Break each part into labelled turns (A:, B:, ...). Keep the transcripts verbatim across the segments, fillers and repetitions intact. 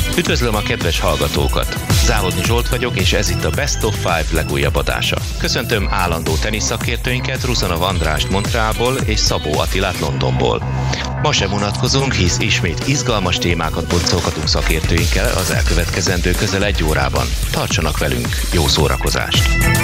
A: Üdvözlöm a kedves hallgatókat! Záhodni Zsolt vagyok, és ez itt a Best of Five legújabb adása. Köszöntöm állandó teniszszakértőinket, Rusanov Andrást Montrealból és Szabó Attilát Londonból. Ma sem unatkozunk, hisz ismét izgalmas témákat boncolgatunk szakértőinkkel az elkövetkezendő közel egy órában. Tartsanak velünk, jó szórakozást!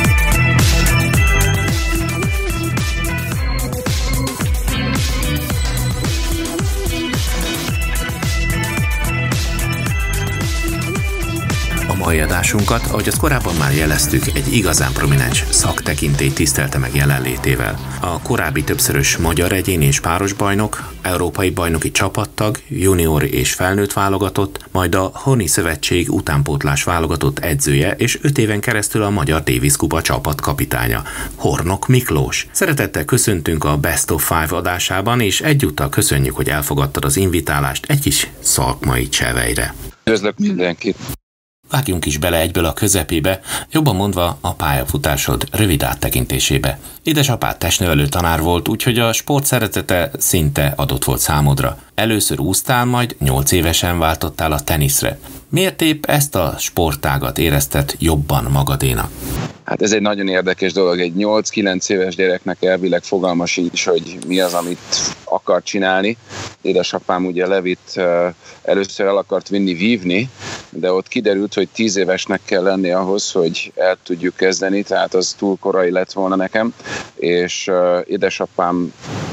A: A mai adásunkat, ahogy azt korábban már jeleztük, egy igazán prominens szaktekintély tisztelte meg jelenlétével. A korábbi többszörös magyar egyéni és páros bajnok, európai bajnoki csapattag, junior és felnőtt válogatott, majd a Honi Szövetség utánpótlás válogatott edzője és öt éven keresztül a Magyar Davis Kupa csapatkapitánya, Hornok Miklós. Szeretettel köszöntünk a Best of Five adásában, és egyúttal köszönjük, hogy elfogadtad az invitálást egy kis szakmai csevejre.
B: Üdvözlök mindenkit!
A: Vágjunk is bele egyből a közepébe, jobban mondva a pályafutásod rövid áttekintésébe. Édesapád testnevelő tanár volt, úgyhogy a sport szeretete szinte adott volt számodra. Először úsztál, majd nyolc évesen váltottál a teniszre. Miért épp ezt a sportágat érezted jobban magadénak?
B: Hát ez egy nagyon érdekes dolog. Egy nyolc-kilenc éves gyereknek elvileg fogalma sincs, hogy mi az, amit akar csinálni. Édesapám ugye Levit először el akart vinni vívni, de ott kiderült, hogy tíz évesnek kell lenni ahhoz, hogy el tudjuk kezdeni, tehát az túl korai lett volna nekem, és édesapám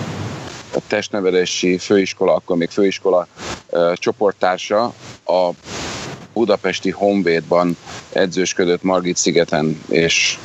B: a testnevelési főiskola, akkor még főiskola csoporttársa a budapesti Honvédban edzősködött Margit-szigeten, és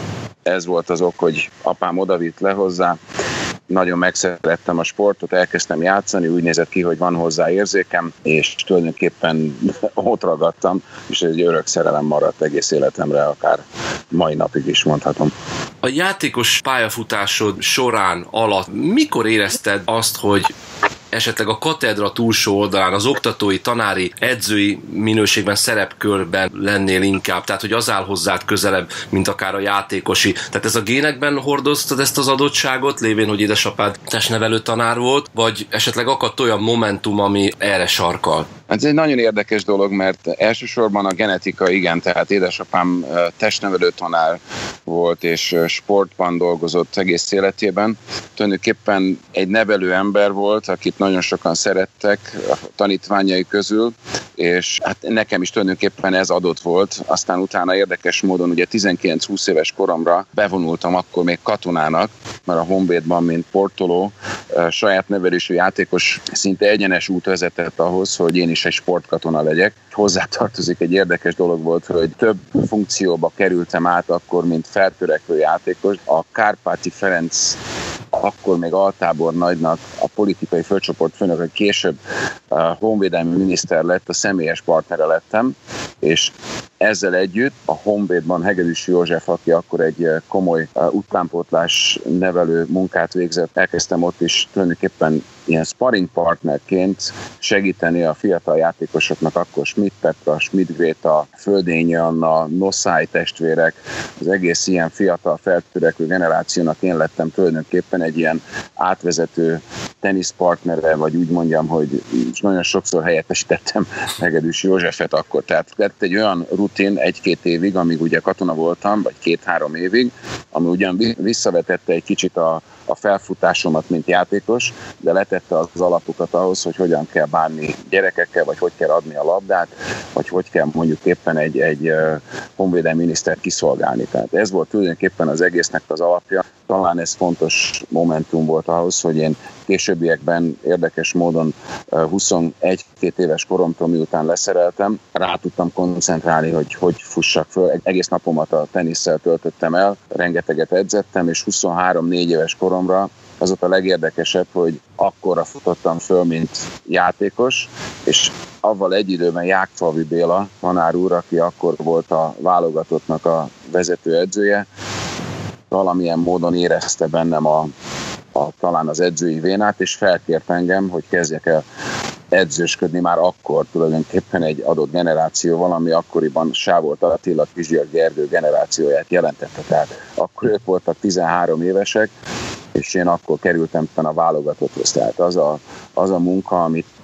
B: ez volt az ok, hogy apám odavitt le hozzá. Nagyon megszerettem a sportot, elkezdtem játszani, úgy nézett ki, hogy van hozzá érzékem, és tulajdonképpen ott ragadtam, és egy örök szerelem maradt egész életemre, akár mai napig is mondhatom.
C: A játékos pályafutásod során alatt mikor érezted azt, hogy esetleg a katedra túlsó oldalán, az oktatói, tanári, edzői minőségben, szerepkörben lennél inkább, tehát hogy az áll hozzád közelebb, mint akár a játékosi. Tehát ez a génekben hordoztad ezt az adottságot, lévén, hogy édesapád testnevelő tanár volt, vagy esetleg akadt olyan momentum, ami erre sarkal?
B: Ez egy nagyon érdekes dolog, mert elsősorban a genetika, igen, tehát édesapám testnevelő tanár volt, és sportban dolgozott egész életében. Tulajdonképpen egy nevelő ember volt, akit nagyon sokan szerettek a tanítványai közül, és hát nekem is tulajdonképpen ez adott volt. Aztán utána érdekes módon ugye tizenkilenc-húsz éves koromra bevonultam akkor még katonának, mert a Honvédban, mint portoló, saját nevelésű játékos szinte egyenes út vezetett ahhoz, hogy én is egy sportkatona legyek. Hozzátartozik egy érdekes dolog volt, hogy több funkcióba kerültem át akkor, mint feltörekvő játékos. A Kárpáti Ferenc akkor még altábor nagynak a politikai főcsoport főnök, hogy később a honvédelmi miniszter lett, a személyes partnere lettem, és ezzel együtt a Honvédban Hegedűs József, aki akkor egy komoly utánpótlás nevelő munkát végzett, elkezdtem ott is tulajdonképpen ilyen sparring partnerként segíteni a fiatal játékosoknak, akkor Schmidt Petra, Schmidt Gréta, Földényi Anna, Noszály testvérek, az egész ilyen fiatal feltörekvő generációnak én lettem tulajdonképpen egy ilyen átvezető teniszpartnere, vagy úgy mondjam, hogy nagyon sokszor helyettesítettem Hegedűs Józsefet akkor. Tehát lett egy olyan rutin egy-két évig, amíg ugye katona voltam, vagy két-három évig, ami ugyan visszavetette egy kicsit a, a felfutásomat, mint játékos, de letette az alapokat ahhoz, hogy hogyan kell bánni gyerekekkel, vagy hogy kell adni a labdát, vagy hogy kell mondjuk éppen egy, egy honvédelmi minisztert kiszolgálni. Tehát ez volt tulajdonképpen az egésznek az alapja. Talán ez fontos momentum volt ahhoz, hogy én későbbiekben érdekes módon huszonegy-két éves koromtól, miután leszereltem, rá tudtam koncentrálni, hogy hogy fussak föl. Egész napomat a tenisszel töltöttem el, rengeteget edzettem, és huszonhárom-négy éves koromra az ott a legérdekesebb, hogy akkorra futottam föl, mint játékos, és avval egy időben Jákfalvi Béla tanár úr, aki akkor volt a válogatottnak a vezető edzője, valamilyen módon érezte bennem a, a, talán az edzői vénát, és felkért engem, hogy kezdjek el edzősködni már akkor tulajdonképpen egy adott generációval, ami akkoriban Sávolt Attila, Kisgyörgy Gergő generációját jelentette. Tehát akkor ők voltak tizenhárom évesek, és én akkor kerültem a válogatotthoz. Tehát az a, az a munka, amit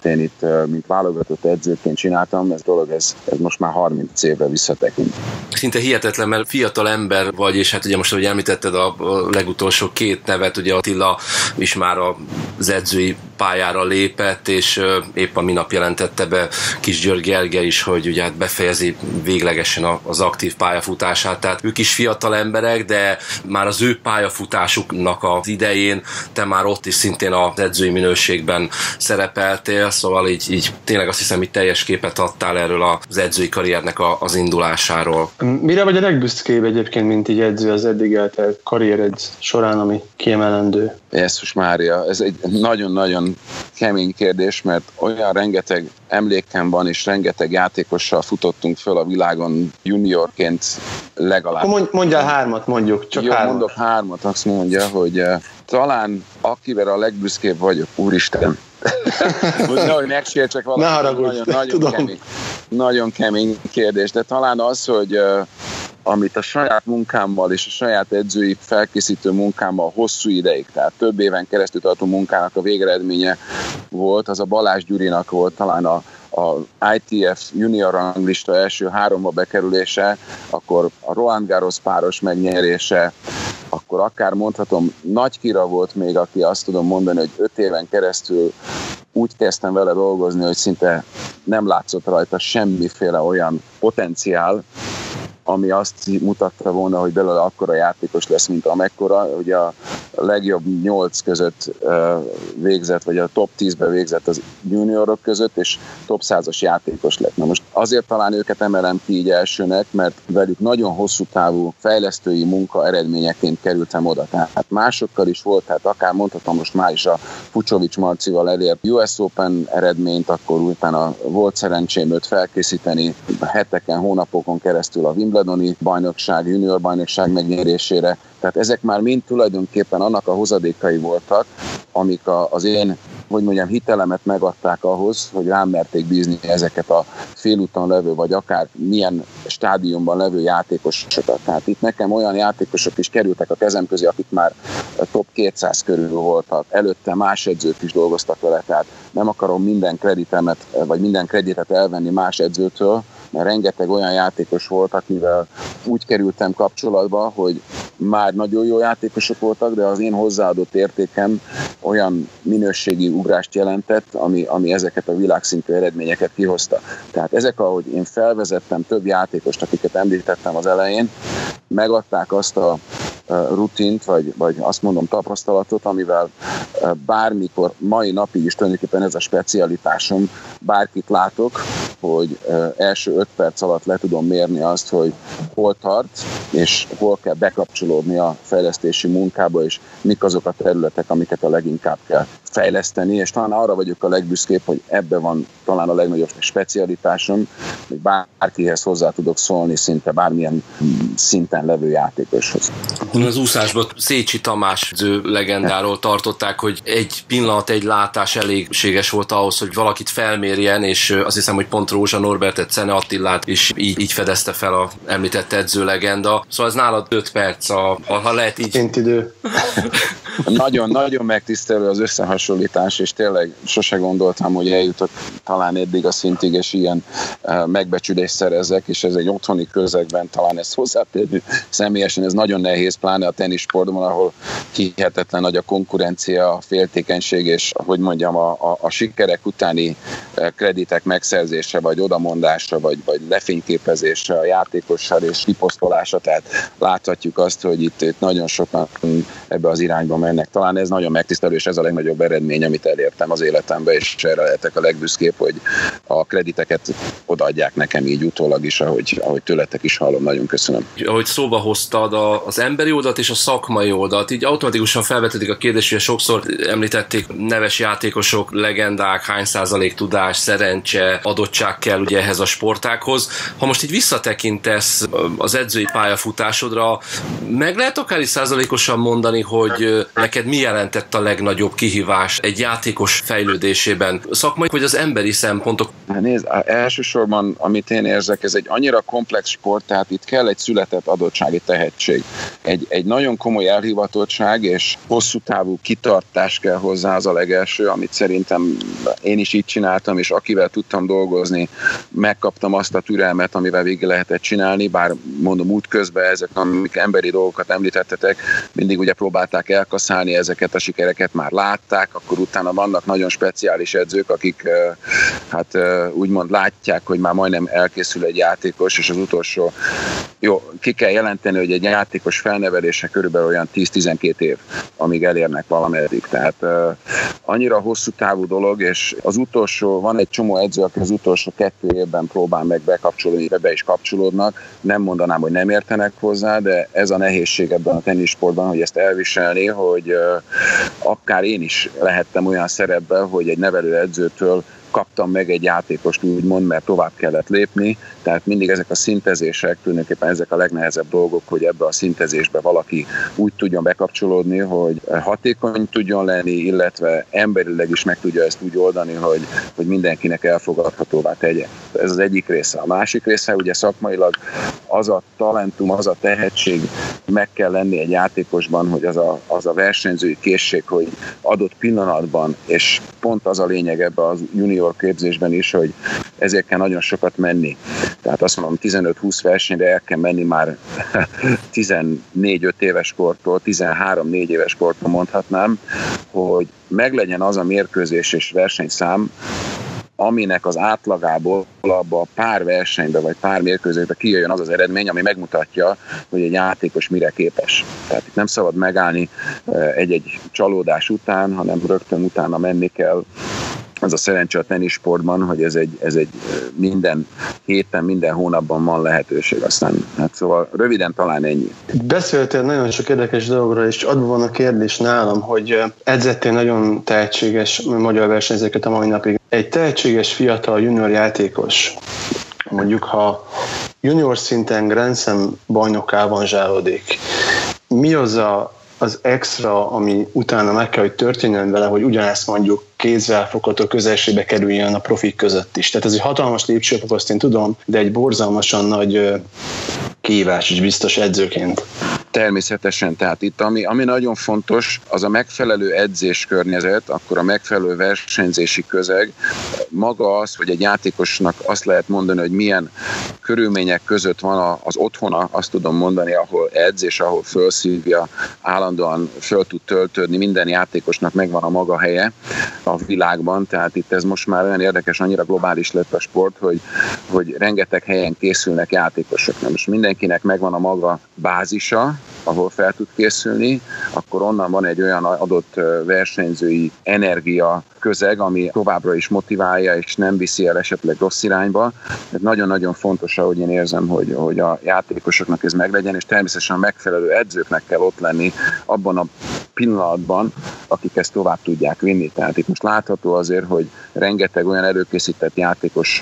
B: amit én itt, mint válogatott edzőként csináltam, ez dolog, ez, ez most már harminc évre visszatekint.
C: Szinte hihetetlen, mert fiatal ember vagy, és hát ugye most, ahogy említetted a legutolsó két nevet, ugye Attila is már az edzői pályára lépett, és épp a minap jelentette be Kis György Gergely is, hogy ugye hát befejezi véglegesen az aktív pályafutását, tehát ők is fiatal emberek, de már az ő pályafutásuknak az idején te már ott is szintén az edzői minőségben szerepeltél, szóval így, így tényleg azt hiszem, hogy teljes képet adtál erről az edzői karriernek a, az indulásáról.
D: Mire vagy a legbüszkébb egyébként, mint így edző az eddig eltelt karriered során, ami kiemelendő?
B: Jézus Mária, ez egy nagyon-nagyon kemény kérdés, mert olyan rengeteg emlékem van, és rengeteg játékossal futottunk föl a világon juniorként legalább.
D: Mondj, mondjál hármat, mondjuk, csak
B: Jó,
D: hármat.
B: mondok hármat, azt mondja, hogy uh, talán akivel a legbüszkébb vagyok, úristen. Hogy megsértsek valamit.
D: Ne haragudj,
B: nagyon, nagyon
D: tudom.
B: Kemény, nagyon kemény kérdés, de talán az, hogy uh, amit a saját munkámmal és a saját edzői felkészítő munkámmal hosszú ideig, tehát több éven keresztül tartó munkának a végeredménye volt, az a Balázs Gyurinak volt talán a a i té ef junior ranglista első háromba bekerülése, akkor a Roland Garros páros megnyerése, akkor akár mondhatom, Nagy Kira volt még, aki azt tudom mondani, hogy öt éven keresztül úgy kezdtem vele dolgozni, hogy szinte nem látszott rajta semmiféle olyan potenciál, ami azt mutatta volna, hogy belőle akkora játékos lesz, mint amekkora. Ugye a legjobb nyolc között végzett, vagy a top tízbe végzett az juniorok között, és top százas játékos lett. Na most azért talán őket emelem ki így elsőnek, mert velük nagyon hosszú távú fejlesztői munka eredményeként kerültem oda. Tehát másokkal is volt, tehát akár mondhatom most már is a Fucsovics Marcival elért u es Open eredményt, akkor utána volt szerencsém őt felkészíteni heteken, hónapokon keresztül a Wimbledoni bajnokság, junior bajnokság megnyerésére. Tehát ezek már mind tulajdonképpen annak a hozadékai voltak, amik a, az én, hogy mondjam, hitelemet megadták ahhoz, hogy rám merték bízni ezeket a félúton levő, vagy akár milyen stádiumban levő játékosokat. Tehát itt nekem olyan játékosok is kerültek a kezem közé, akik már top kétszáz körül voltak. Előtte más edzők is dolgoztak vele, tehát nem akarom minden kreditemet, vagy minden kreditet elvenni más edzőtől, mert rengeteg olyan játékos volt, akivel úgy kerültem kapcsolatba, hogy már nagyon jó játékosok voltak, de az én hozzáadott értékem olyan minőségi ugrást jelentett, ami, ami ezeket a világszintű eredményeket kihozta. Tehát ezek, ahogy én felvezettem több játékost, akiket említettem az elején, megadták azt a rutint, vagy, vagy azt mondom tapasztalatot, amivel bármikor, mai napig is tulajdonképpen ez a specialitásom, bárkit látok, hogy első öt perc alatt le tudom mérni azt, hogy hol tart, és hol kell bekapcsolódni a fejlesztési munkába, és mik azok a területek, amiket a leginkább kell fejleszteni, és talán arra vagyok a legbüszkébb, hogy ebbe van talán a legnagyobb specialitásom, hogy bárkihez hozzá tudok szólni szinte bármilyen szinten levő játékoshoz.
C: Az úszásban Szécsi Tamás legendáról tartották, hogy egy pillanat, egy látás elégséges volt ahhoz, hogy valakit felmérjen, és azt hiszem, hogy pont Rózsa Norbertet, Szene Attilát is így, így fedezte fel a említett edző legenda. Szóval ez nálad öt perc, a, ha lehet így.
D: Kint idő.
B: Nagyon, nagyon megtisztelő az összehasonlítás, és tényleg sose gondoltam, hogy eljutok talán eddig a szintig, és ilyen megbecsülést szerezzek, és ez egy otthoni közegben talán ezt hozzátenni. Személyesen ez nagyon nehéz, pláne a teniszsportban, ahol hihetetlen nagy a konkurencia, a féltékenység, és hogy mondjam, a, a, a sikerek utáni kreditek megszerzése, vagy odamondása, vagy, vagy lefényképezése a játékossal és kiposztolása, tehát láthatjuk azt, hogy itt, itt nagyon sokan ebbe az irányba mennek. Talán ez nagyon megtisztelő, és ez a legnagyobb eredmény, amit elértem az életemben, és erre lehetek a legbüszkébb, hogy a krediteket odaadják nekem így utólag is, ahogy, ahogy tőletek is hallom. Nagyon köszönöm.
C: Ahogy szóba hoztad a, az emberi oldalt és a szakmai oldalt, így automatikusan felvetődik a kérdés, hogy sokszor említették neves játékosok, legendák, hány százalék tudás, szerencse, adottság kell ugye ehhez a sportághoz. Ha most így visszatekintesz az edzői pályafutásodra, meg lehet akár is százalékosan mondani, hogy neked mi jelentett a legnagyobb kihívás egy játékos fejlődésében? Szakmai vagy az emberi szempontok
B: Nézd, elsősorban, amit én érzek, ez egy annyira komplex sport, tehát itt kell egy született adottsági tehetség. Egy, egy nagyon komoly elhivatottság és hosszú távú kitartás kell hozzá, az a legelső, amit szerintem én is így csináltam, és akivel tudtam dolgozni, megkaptam azt a türelmet, amivel végig lehetett csinálni, bár mondom útközben ezek, amik emberi dolgokat említettetek, mindig ugye próbálták elkaszálni ezeket a sikereket, már látták, akkor utána vannak nagyon speciális edzők, akik hát úgymond látják, hogy már majdnem elkészül egy játékos, és az utolsó, jó, ki kell jelenteni, hogy egy játékos felnevelése körülbelül olyan tíz-tizenkét év, amíg elérnek valameddig. Tehát uh, annyira hosszú távú dolog, és az utolsó, van egy csomó edző, aki az utolsó kettő évben próbál meg bekapcsolódni, be is kapcsolódnak. Nem mondanám, hogy nem értenek hozzá, de ez a nehézség ebben a teniszsportban, hogy ezt elviselni, hogy uh, akár én is lehettem olyan szerepben, hogy egy nevelőedzőtől kaptam meg egy játékost, úgymond, mert tovább kellett lépni, tehát mindig ezek a szintezések, tulajdonképpen ezek a legnehezebb dolgok, hogy ebbe a szintezésbe valaki úgy tudjon bekapcsolódni, hogy hatékony tudjon lenni, illetve emberileg is meg tudja ezt úgy oldani, hogy, hogy mindenkinek elfogadhatóvá tegye. Ez az egyik része. A másik része ugye szakmailag az a talentum, az a tehetség meg kell lenni egy játékosban, hogy az a, az a versenyzői készség, hogy adott pillanatban, és pont az a lényeg ebbe az junior képzésben is, hogy ezért kell nagyon sokat menni. Tehát azt mondom, tizenöt-húsz versenyre el kell menni már tizennégy-öt éves kortól, tizenhárom-négy éves kortól mondhatnám, hogy meglegyen az a mérkőzés és versenyszám, aminek az átlagából abba a pár versenybe vagy pár mérkőzésbe kijöjjön az az eredmény, ami megmutatja, hogy egy játékos mire képes. Tehát itt nem szabad megállni egy-egy csalódás után, hanem rögtön utána menni kell. Az a szerencse a teniszsportban, hogy ez egy, ez egy minden héten, minden hónapban van lehetőség. Aztán, hát szóval röviden talán ennyi.
D: Beszéltél nagyon sok érdekes dologról, és adva van a kérdés nálam, hogy edzettél nagyon tehetséges magyar versenyzőket a mai napig. Egy tehetséges fiatal junior játékos, mondjuk ha junior szinten Grand Slam bajnokká avanzsálódik, mi az a az extra, ami utána meg kell, hogy történjen vele, hogy ugyanezt mondjuk kézzelfogható közelségbe kerüljön a profik között is. Tehát ez egy hatalmas lépcsőfok, azt én tudom, de egy borzalmasan nagy kihívás is biztos edzőként.
B: Természetesen, tehát itt ami, ami nagyon fontos, az a megfelelő edzéskörnyezet, akkor a megfelelő versenyzési közeg. Maga az, hogy egy játékosnak azt lehet mondani, hogy milyen körülmények között van az otthona, azt tudom mondani, ahol edz és ahol felszívja, állandóan föl tud töltődni, minden játékosnak megvan a maga helye a világban, tehát itt ez most már olyan érdekes, annyira globális lett a sport, hogy, hogy rengeteg helyen készülnek játékosok. Na most mindenkinek megvan a maga bázisa, ahol fel tud készülni, akkor onnan van egy olyan adott versenyzői energia közeg, ami továbbra is motiválja, és nem viszi el esetleg rossz irányba. Ez nagyon-nagyon fontos, ahogy én érzem, hogy, hogy a játékosoknak ez meglegyen, és természetesen a megfelelő edzőknek kell ott lenni abban a pillanatban, akik ezt tovább tudják vinni. Tehát itt most látható azért, hogy rengeteg olyan előkészített játékos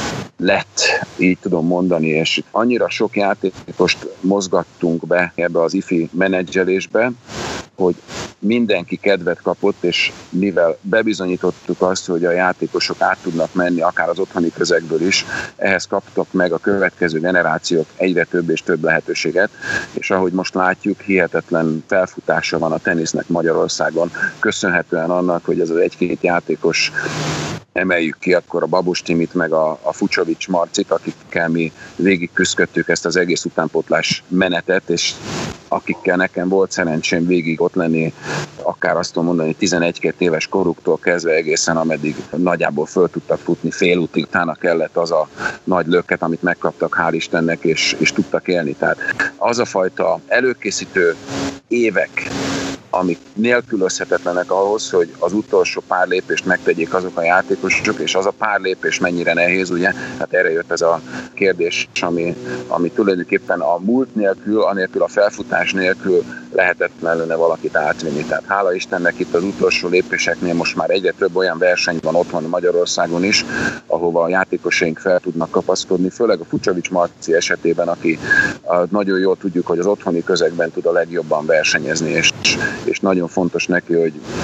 B: lett, így tudom mondani, és annyira sok játékost mozgattunk be ebbe az ifi menedzselésbe, hogy mindenki kedvet kapott, és mivel bebizonyítottuk azt, hogy a játékosok át tudnak menni, akár az otthoni közegből is, ehhez kaptak meg a következő generációk egyre több és több lehetőséget, és ahogy most látjuk, hihetetlen felfutása van a tenisznek Magyarországon, köszönhetően annak, hogy ez az egy-két játékos, emeljük ki akkor a Babos Timit, meg a, a Fucsovics Marcit, akikkel mi végig küzdöttük ezt az egész utánpótlás menetet, és akikkel nekem volt szerencsém végig ott lenni, akár azt tudom mondani, tizenegy-két éves koruktól kezdve egészen, ameddig nagyjából föl tudtak futni félútig, utána kellett az a nagy löket, amit megkaptak, hál' Istennek, és, és tudtak élni. Tehát az a fajta előkészítő évek, amik nélkülözhetetlenek ahhoz, hogy az utolsó pár lépést megtegyék azok a játékosok, és az a pár lépés mennyire nehéz, ugye? Hát erre jött ez a kérdés, ami, ami tulajdonképpen a múlt nélkül, anélkül a felfutás nélkül lehetetlen lenne valakit átvinni. Tehát hála Istennek itt az utolsó lépéseknél most már egyre több olyan verseny van otthon Magyarországon is, ahova a játékosaink fel tudnak kapaszkodni, főleg a Fucsovics Marci esetében, aki nagyon jól tudjuk, hogy az otthoni közegben tud a legjobban versenyezni, és és nagyon fontos neki, hogy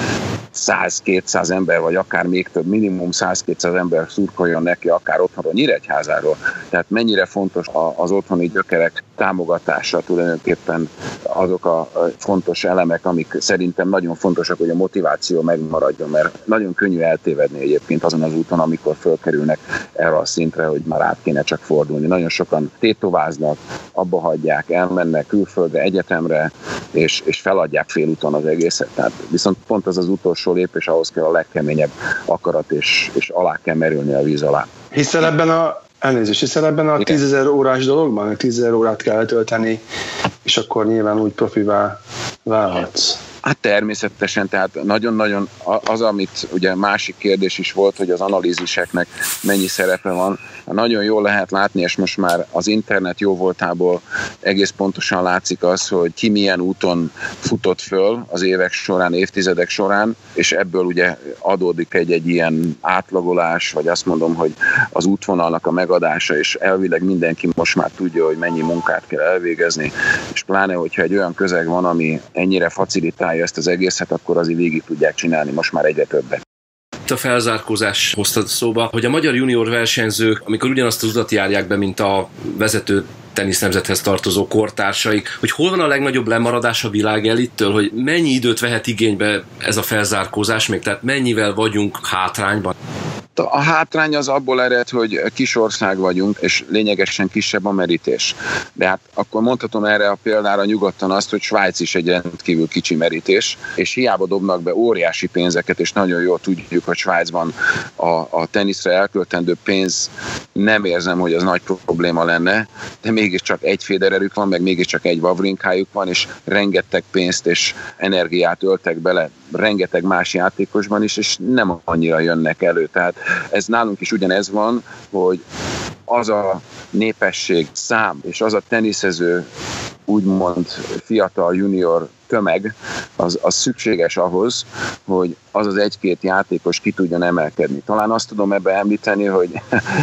B: száz-kétszáz ember, vagy akár még több, minimum száz-kétszáz ember szurkoljon neki, akár otthonról, Nyíregyházáról. Tehát mennyire fontos az otthoni gyökerek támogatása, tulajdonképpen azok a fontos elemek, amik szerintem nagyon fontosak, hogy a motiváció megmaradjon, mert nagyon könnyű eltévedni egyébként azon az úton, amikor fölkerülnek erre a szintre, hogy már át kéne csak fordulni. Nagyon sokan tétováznak, abba hagyják, elmennek külföldre, egyetemre, és, és feladják félúton az egészet. Tehát viszont pont az az utolsó lépés, ahhoz kell a legkeményebb akarat, és, és alá kell merülni a víz alá.
D: Hiszel ebben a Elnézést, hiszen ebben a tízezer órás dologban, hogy tízezer órát kell eltölteni, és akkor nyilván úgy profivá válhatsz.
B: Hát természetesen, tehát nagyon-nagyon az, amit ugye másik kérdés is volt, hogy az analíziseknek mennyi szerepe van. Nagyon jól lehet látni, és most már az internet jó voltából egész pontosan látszik az, hogy ki milyen úton futott föl az évek során, évtizedek során, és ebből ugye adódik egy-egy ilyen átlagolás, vagy azt mondom, hogy az útvonalnak a megadása, és elvileg mindenki most már tudja, hogy mennyi munkát kell elvégezni, és pláne, hogyha egy olyan közeg van, ami ennyire facilitálja ezt az egészet, akkor azért végig tudják csinálni most már egyre többet.
C: A felzárkózás hoztad szóba, hogy a magyar junior versenyzők, amikor ugyanazt az utat járják be, mint a vezető tenisznemzethez tartozó kortársaik, hogy hol van a legnagyobb lemaradás a világ elittől, hogy mennyi időt vehet igénybe ez a felzárkózás még, tehát mennyivel vagyunk hátrányban?
B: A hátrány az abból ered, hogy kis ország vagyunk, és lényegesen kisebb a merítés. De hát akkor mondhatom erre a példára nyugodtan azt, hogy Svájc is egy rendkívül kicsi merítés, és hiába dobnak be óriási pénzeket, és nagyon jól tudjuk, hogy Svájcban a, a teniszre elköltendő pénz, nem érzem, hogy az nagy probléma lenne, de mégiscsak egy Federerük van, meg mégiscsak egy Wawrinkájuk van, és rengeteg pénzt és energiát öltek bele rengeteg más játékosban is, és nem annyira jönnek elő. Tehát ez nálunk is ugyanez van, hogy az a népesség szám, és az a teniszező úgymond fiatal junior tömeg, az, az szükséges ahhoz, hogy az az egy-két játékos ki tudjon emelkedni. Talán azt tudom ebbe említeni, hogy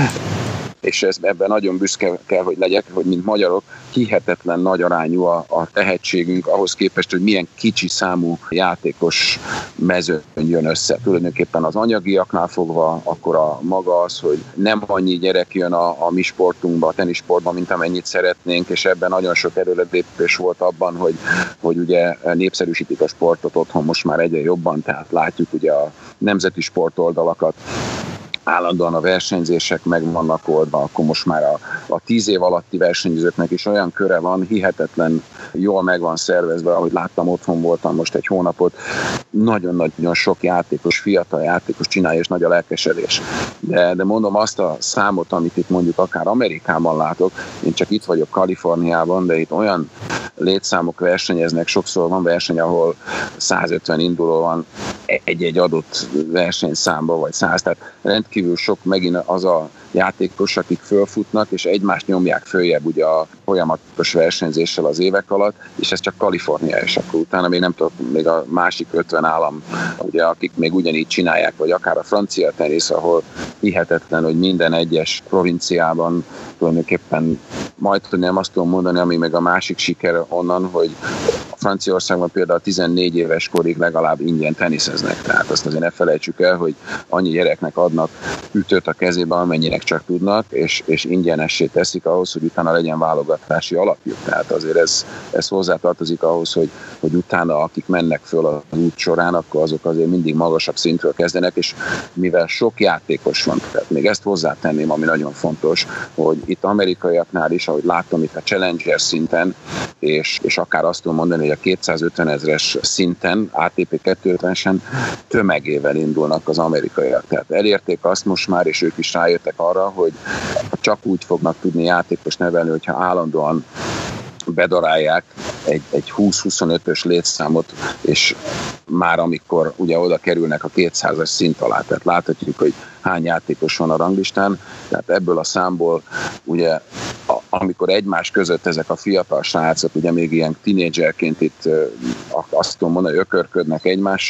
B: és ez, ebben nagyon büszke kell, hogy legyek, hogy mint magyarok hihetetlen nagy arányú a, a tehetségünk ahhoz képest, hogy milyen kicsi számú játékos mezőn jön össze. Tulajdonképpen az anyagiaknál fogva, akkor a maga az, hogy nem annyi gyerek jön a, a mi sportunkba, a tenisportba, mint amennyit szeretnénk, és ebben nagyon sok erőlépés volt abban, hogy, hogy ugye népszerűsítik a sportot otthon most már egyre jobban, tehát látjuk ugye a nemzeti sportoldalakat, állandóan a versenyzések meg vannak oldva, akkor most már a, a tíz év alatti versenyzőknek is olyan köre van, hihetetlen jól meg van szervezve, ahogy láttam, otthon voltam most egy hónapot, nagyon-nagyon sok játékos, fiatal játékos csinálja, és nagy a lelkesedés. De, de mondom azt a számot, amit itt mondjuk akár Amerikában látok, én csak itt vagyok Kaliforniában, de itt olyan létszámok versenyeznek, sokszor van verseny, ahol százötven induló van egy-egy adott versenyszámba, vagy száz, tehát rendkívül sok megint az a játékos, akik fölfutnak, és egymást nyomják följebb ugye a folyamatos versenyzéssel az évek alatt, és ez csak Kalifornia, és akkor utána még nem tudom, még a másik ötven állam, ugye, akik még ugyanígy csinálják, vagy akár a francia tenisz, ahol hihetetlen, hogy minden egyes provinciában tulajdonképpen majd nem azt tudom mondani, ami meg a másik siker onnan, hogy Franciaországban például tizennégy éves korig legalább ingyen teniszeznek, tehát azt azért ne felejtsük el, hogy annyi gyereknek adnak ütőt a kezébe, amennyinek csak tudnak, és, és ingyenessé teszik ahhoz, hogy utána legyen válogatási alapjuk. Tehát azért ez, ez hozzátartozik ahhoz, hogy, hogy utána akik mennek föl az út során, akkor azok azért mindig magasabb szintről kezdenek, és mivel sok játékos van, tehát még ezt hozzátenném, ami nagyon fontos, hogy itt amerikaiaknál is, ahogy láttam itt a Challenger szinten, és, és akár azt tudom mondani, hogy a kétszázötven ezres szinten, á té pé kétszázötvenen tömegével indulnak az amerikaiak. Tehát elérték azt most már, és ők is rájöttek arra, hogy csak úgy fognak tudni játékos nevelni, hogyha állandóan bedarálják egy, egy húsz-huszonötös létszámot, és már amikor ugye oda kerülnek a kétszázas szint alá, tehát láthatjuk, hogy hány játékos van a ranglistán, tehát ebből a számból ugye a, amikor egymás között ezek a fiatal srácok, ugye még ilyen tínédzserként itt azt tudom mondani, hogy ökörködnek egymással,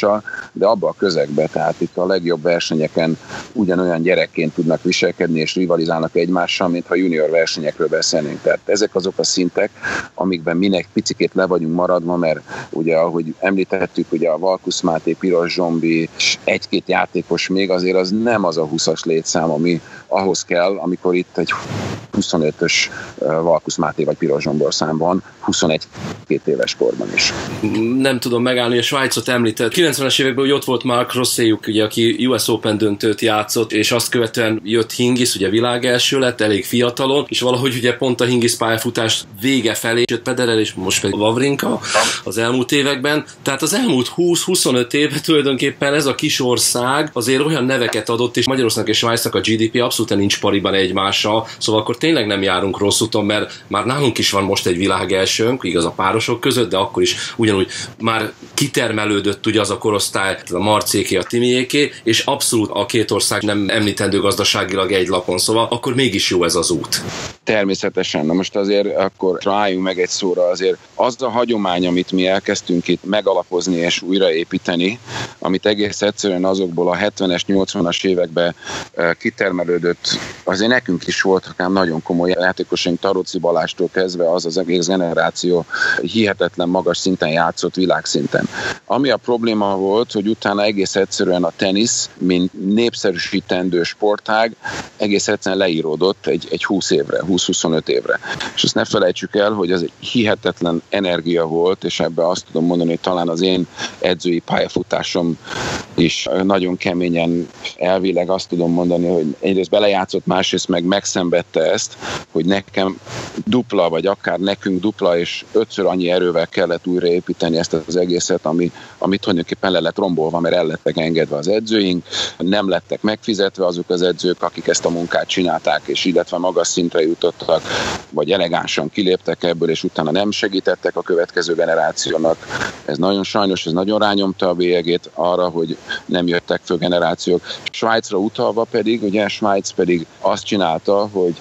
B: de abba a közegbe, tehát itt a legjobb versenyeken ugyanolyan gyerekként tudnak viselkedni és rivalizálnak egymással, mint ha junior versenyekről beszélnénk. Tehát ezek azok a szintek, amikben minek picikét le vagyunk maradva, mert ugye, ahogy említettük, ugye a Valkusz Máté, Piros Zsombi, egy-két játékos még azért az nem az a húszas létszám, ami ahhoz kell, amikor itt egy huszonötös Valkusz Máté vagy Piros Zsombor számban, huszonegy-két éves korban is.
C: Nem tudom megállni, a Svájcot említett. kilencvenes években úgy ott volt Mark Rosséjuk, ugye, aki U S Open döntőt játszott, és azt követően jött Hingis, ugye világ első lett, elég fiatalon, és valahogy ugye pont a Hingis pályafutás vége felé jött Federer, és most pedig Wawrinka az elmúlt években. Tehát az elmúlt húsz-huszonöt évben tulajdonképpen ez a kis ország azért olyan neveket adott, és Magyarországnak és Svájcnak a gé dé pé abszolút nincs pariban egymással, szóval akkor tényleg nem járunk rossz úton, mert már nálunk is van most egy világ elsőnk, igaz a párosok között, de akkor is ugyanúgy már kitermelődött ugye az a korosztály, a Marcéké, a Timiéké, és abszolút a két ország nem említendő gazdaságilag egy lapon, szóval akkor mégis jó ez az út.
B: Természetesen. Na most azért akkor rájunk meg egy szóra, azért az a hagyomány, amit mi elkezdtünk itt megalapozni és újraépíteni, amit egész egyszerűen azokból a hetvenes, nyolcvanas években kitermelődött, azért nekünk is voltak ám nagyon komoly játékosaink, Taróci Balástól kezdve az az egész generáció hihetetlen magas szinten játszott világszinten. Ami a probléma volt, hogy utána egész egyszerűen a tenisz, mint népszerűsítendő sportág egész egyszerűen leíródott egy, egy húsz évre, húsz-huszonöt évre. És azt ne felejtsük el, hogy ez egy hihetetlen energia volt, és ebben azt tudom mondani, hogy talán az én edzői pályafutásom is nagyon keményen elvileg azt tudom mondani, hogy egyrészt belejátszott, másrészt meg megszenvedte ezt, hogy nekem dupla, vagy akár nekünk dupla és ötször annyi erővel kellett újraépíteni ezt az egészet, ami, ami tulajdonképpen le lett rombolva, mert el lettek engedve az edzőink, nem lettek megfizetve azok az edzők, akik ezt a munkát csinálták, és illetve magas szintre jutottak, vagy elegánsan kiléptek ebből, és utána nem segítettek a következő generációnak. Ez nagyon sajnos, ez nagyon rányomta a bélyegét arra, hogy nem jöttek föl generációk. Svájcra utalva pedig, ugye Svájc pedig azt csinálta, hogy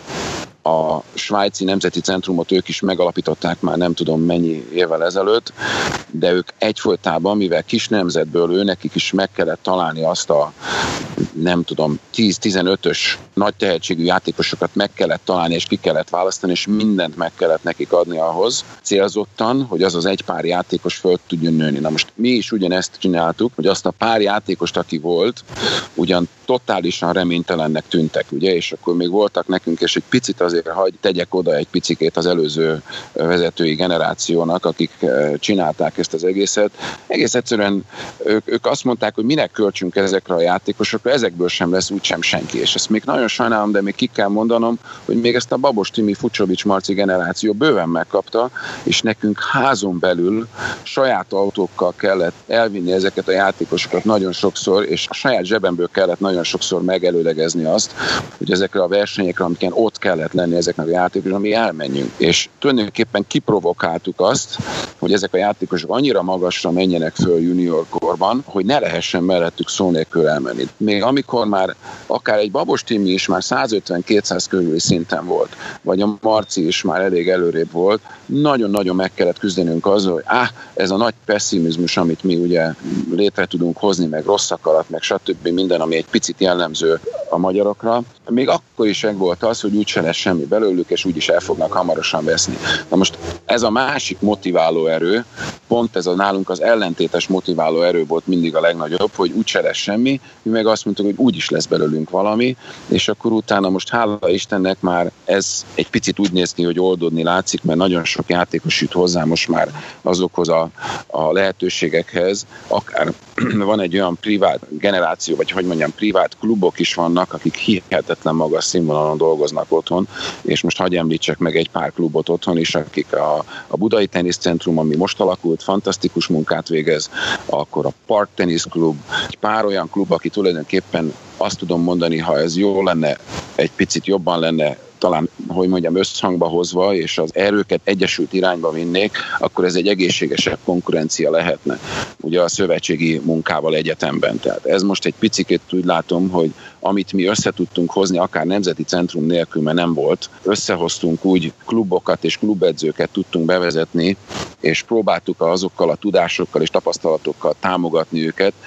B: a svájci nemzeti centrumot ők is megalapították már nem tudom mennyi évvel ezelőtt, de ők egyfolytában, mivel kis nemzetből ő nekik is meg kellett találni azt a nem tudom, tíz-tizenötös nagy tehetségű játékosokat meg kellett találni, és ki kellett választani, és mindent meg kellett nekik adni ahhoz célzottan, hogy az az egy pár játékos föl tudjon nőni. Na most mi is ugyanezt csináltuk, hogy azt a pár játékost, aki volt, ugyan totálisan reménytelennek tűntek, ugye, és akkor még voltak nekünk, és egy picit azért hagy tegyek oda egy picikét az előző vezetői generációnak, akik csinálták ezt az egészet. Egész egyszerűen ők, ők azt mondták, hogy minek költsünk ezekre a játékosokra, ezekből sem lesz úgysem senki. És ezt még nagyon sajnálom, de még ki kell mondanom, hogy még ezt a Babos Timi, Fucsovics Marci generáció bőven megkapta, és nekünk házon belül saját autókkal kellett elvinni ezeket a játékosokat nagyon sokszor, és a saját zsebemből kellett nagyon sokszor megelőlegezni azt, hogy ezekre a versenyekre, amiken ott kellett lenni ezeknek a játékosoknak, mi elmenjünk. És tulajdonképpen kiprovokáltuk azt, hogy ezek a játékosok annyira magasra menjenek föl junior korban, hogy ne lehessen mellettük szó nélkül elmenni. Még amikor már akár egy Babos Timi is már százötven-kétszáz körüli szinten volt, vagy a Marci is már elég előrébb volt, nagyon-nagyon meg kellett küzdenünk azzal, hogy áh, ez a nagy pessimizmus, amit mi ugye létre tudunk hozni, meg rossz akarat, meg stb. Minden, ami egy picit jellemző a magyarokra, még akkor is meg volt az, hogy úgyse lesz semmi belőlük, és úgyis el fognak hamarosan veszni. Na most ez a másik motiváló erő, pont ez a nálunk az ellentétes motiváló erő volt mindig a legnagyobb, hogy úgyse lesz semmi, mi meg azt mondtuk, hogy úgyis lesz belőlünk valami, és akkor utána most hála Istennek már ez egy picit úgy néz ki, hogy oldódni látszik, mert nagyon sok játékos jut hozzá most már azokhoz a, a lehetőségekhez, akár van egy olyan privát generáció, vagy hogy mondjam, privát klubok is vannak, akik hihetetlen magas színvonalon dolgoznak otthon, és most hagyj említsek meg egy pár klubot otthon is, akik a, a Budai Teniszcentrum, ami most alakult, fantasztikus munkát végez, akkor a Park Tennis Klub, egy pár olyan klub, aki tulajdonképpen azt tudom mondani, ha ez jó lenne, egy picit jobban lenne talán, hogy mondjam, összhangba hozva, és az erőket egyesült irányba vinnék, akkor ez egy egészségesebb konkurencia lehetne, ugye a szövetségi munkával egyetemben. Tehát ez most egy picikét úgy látom, hogy amit mi összetudtunk hozni, akár nemzeti centrum nélkül, mert nem volt, összehoztunk úgy klubokat és klubedzőket tudtunk bevezetni, és próbáltuk azokkal a tudásokkal és tapasztalatokkal támogatni őket,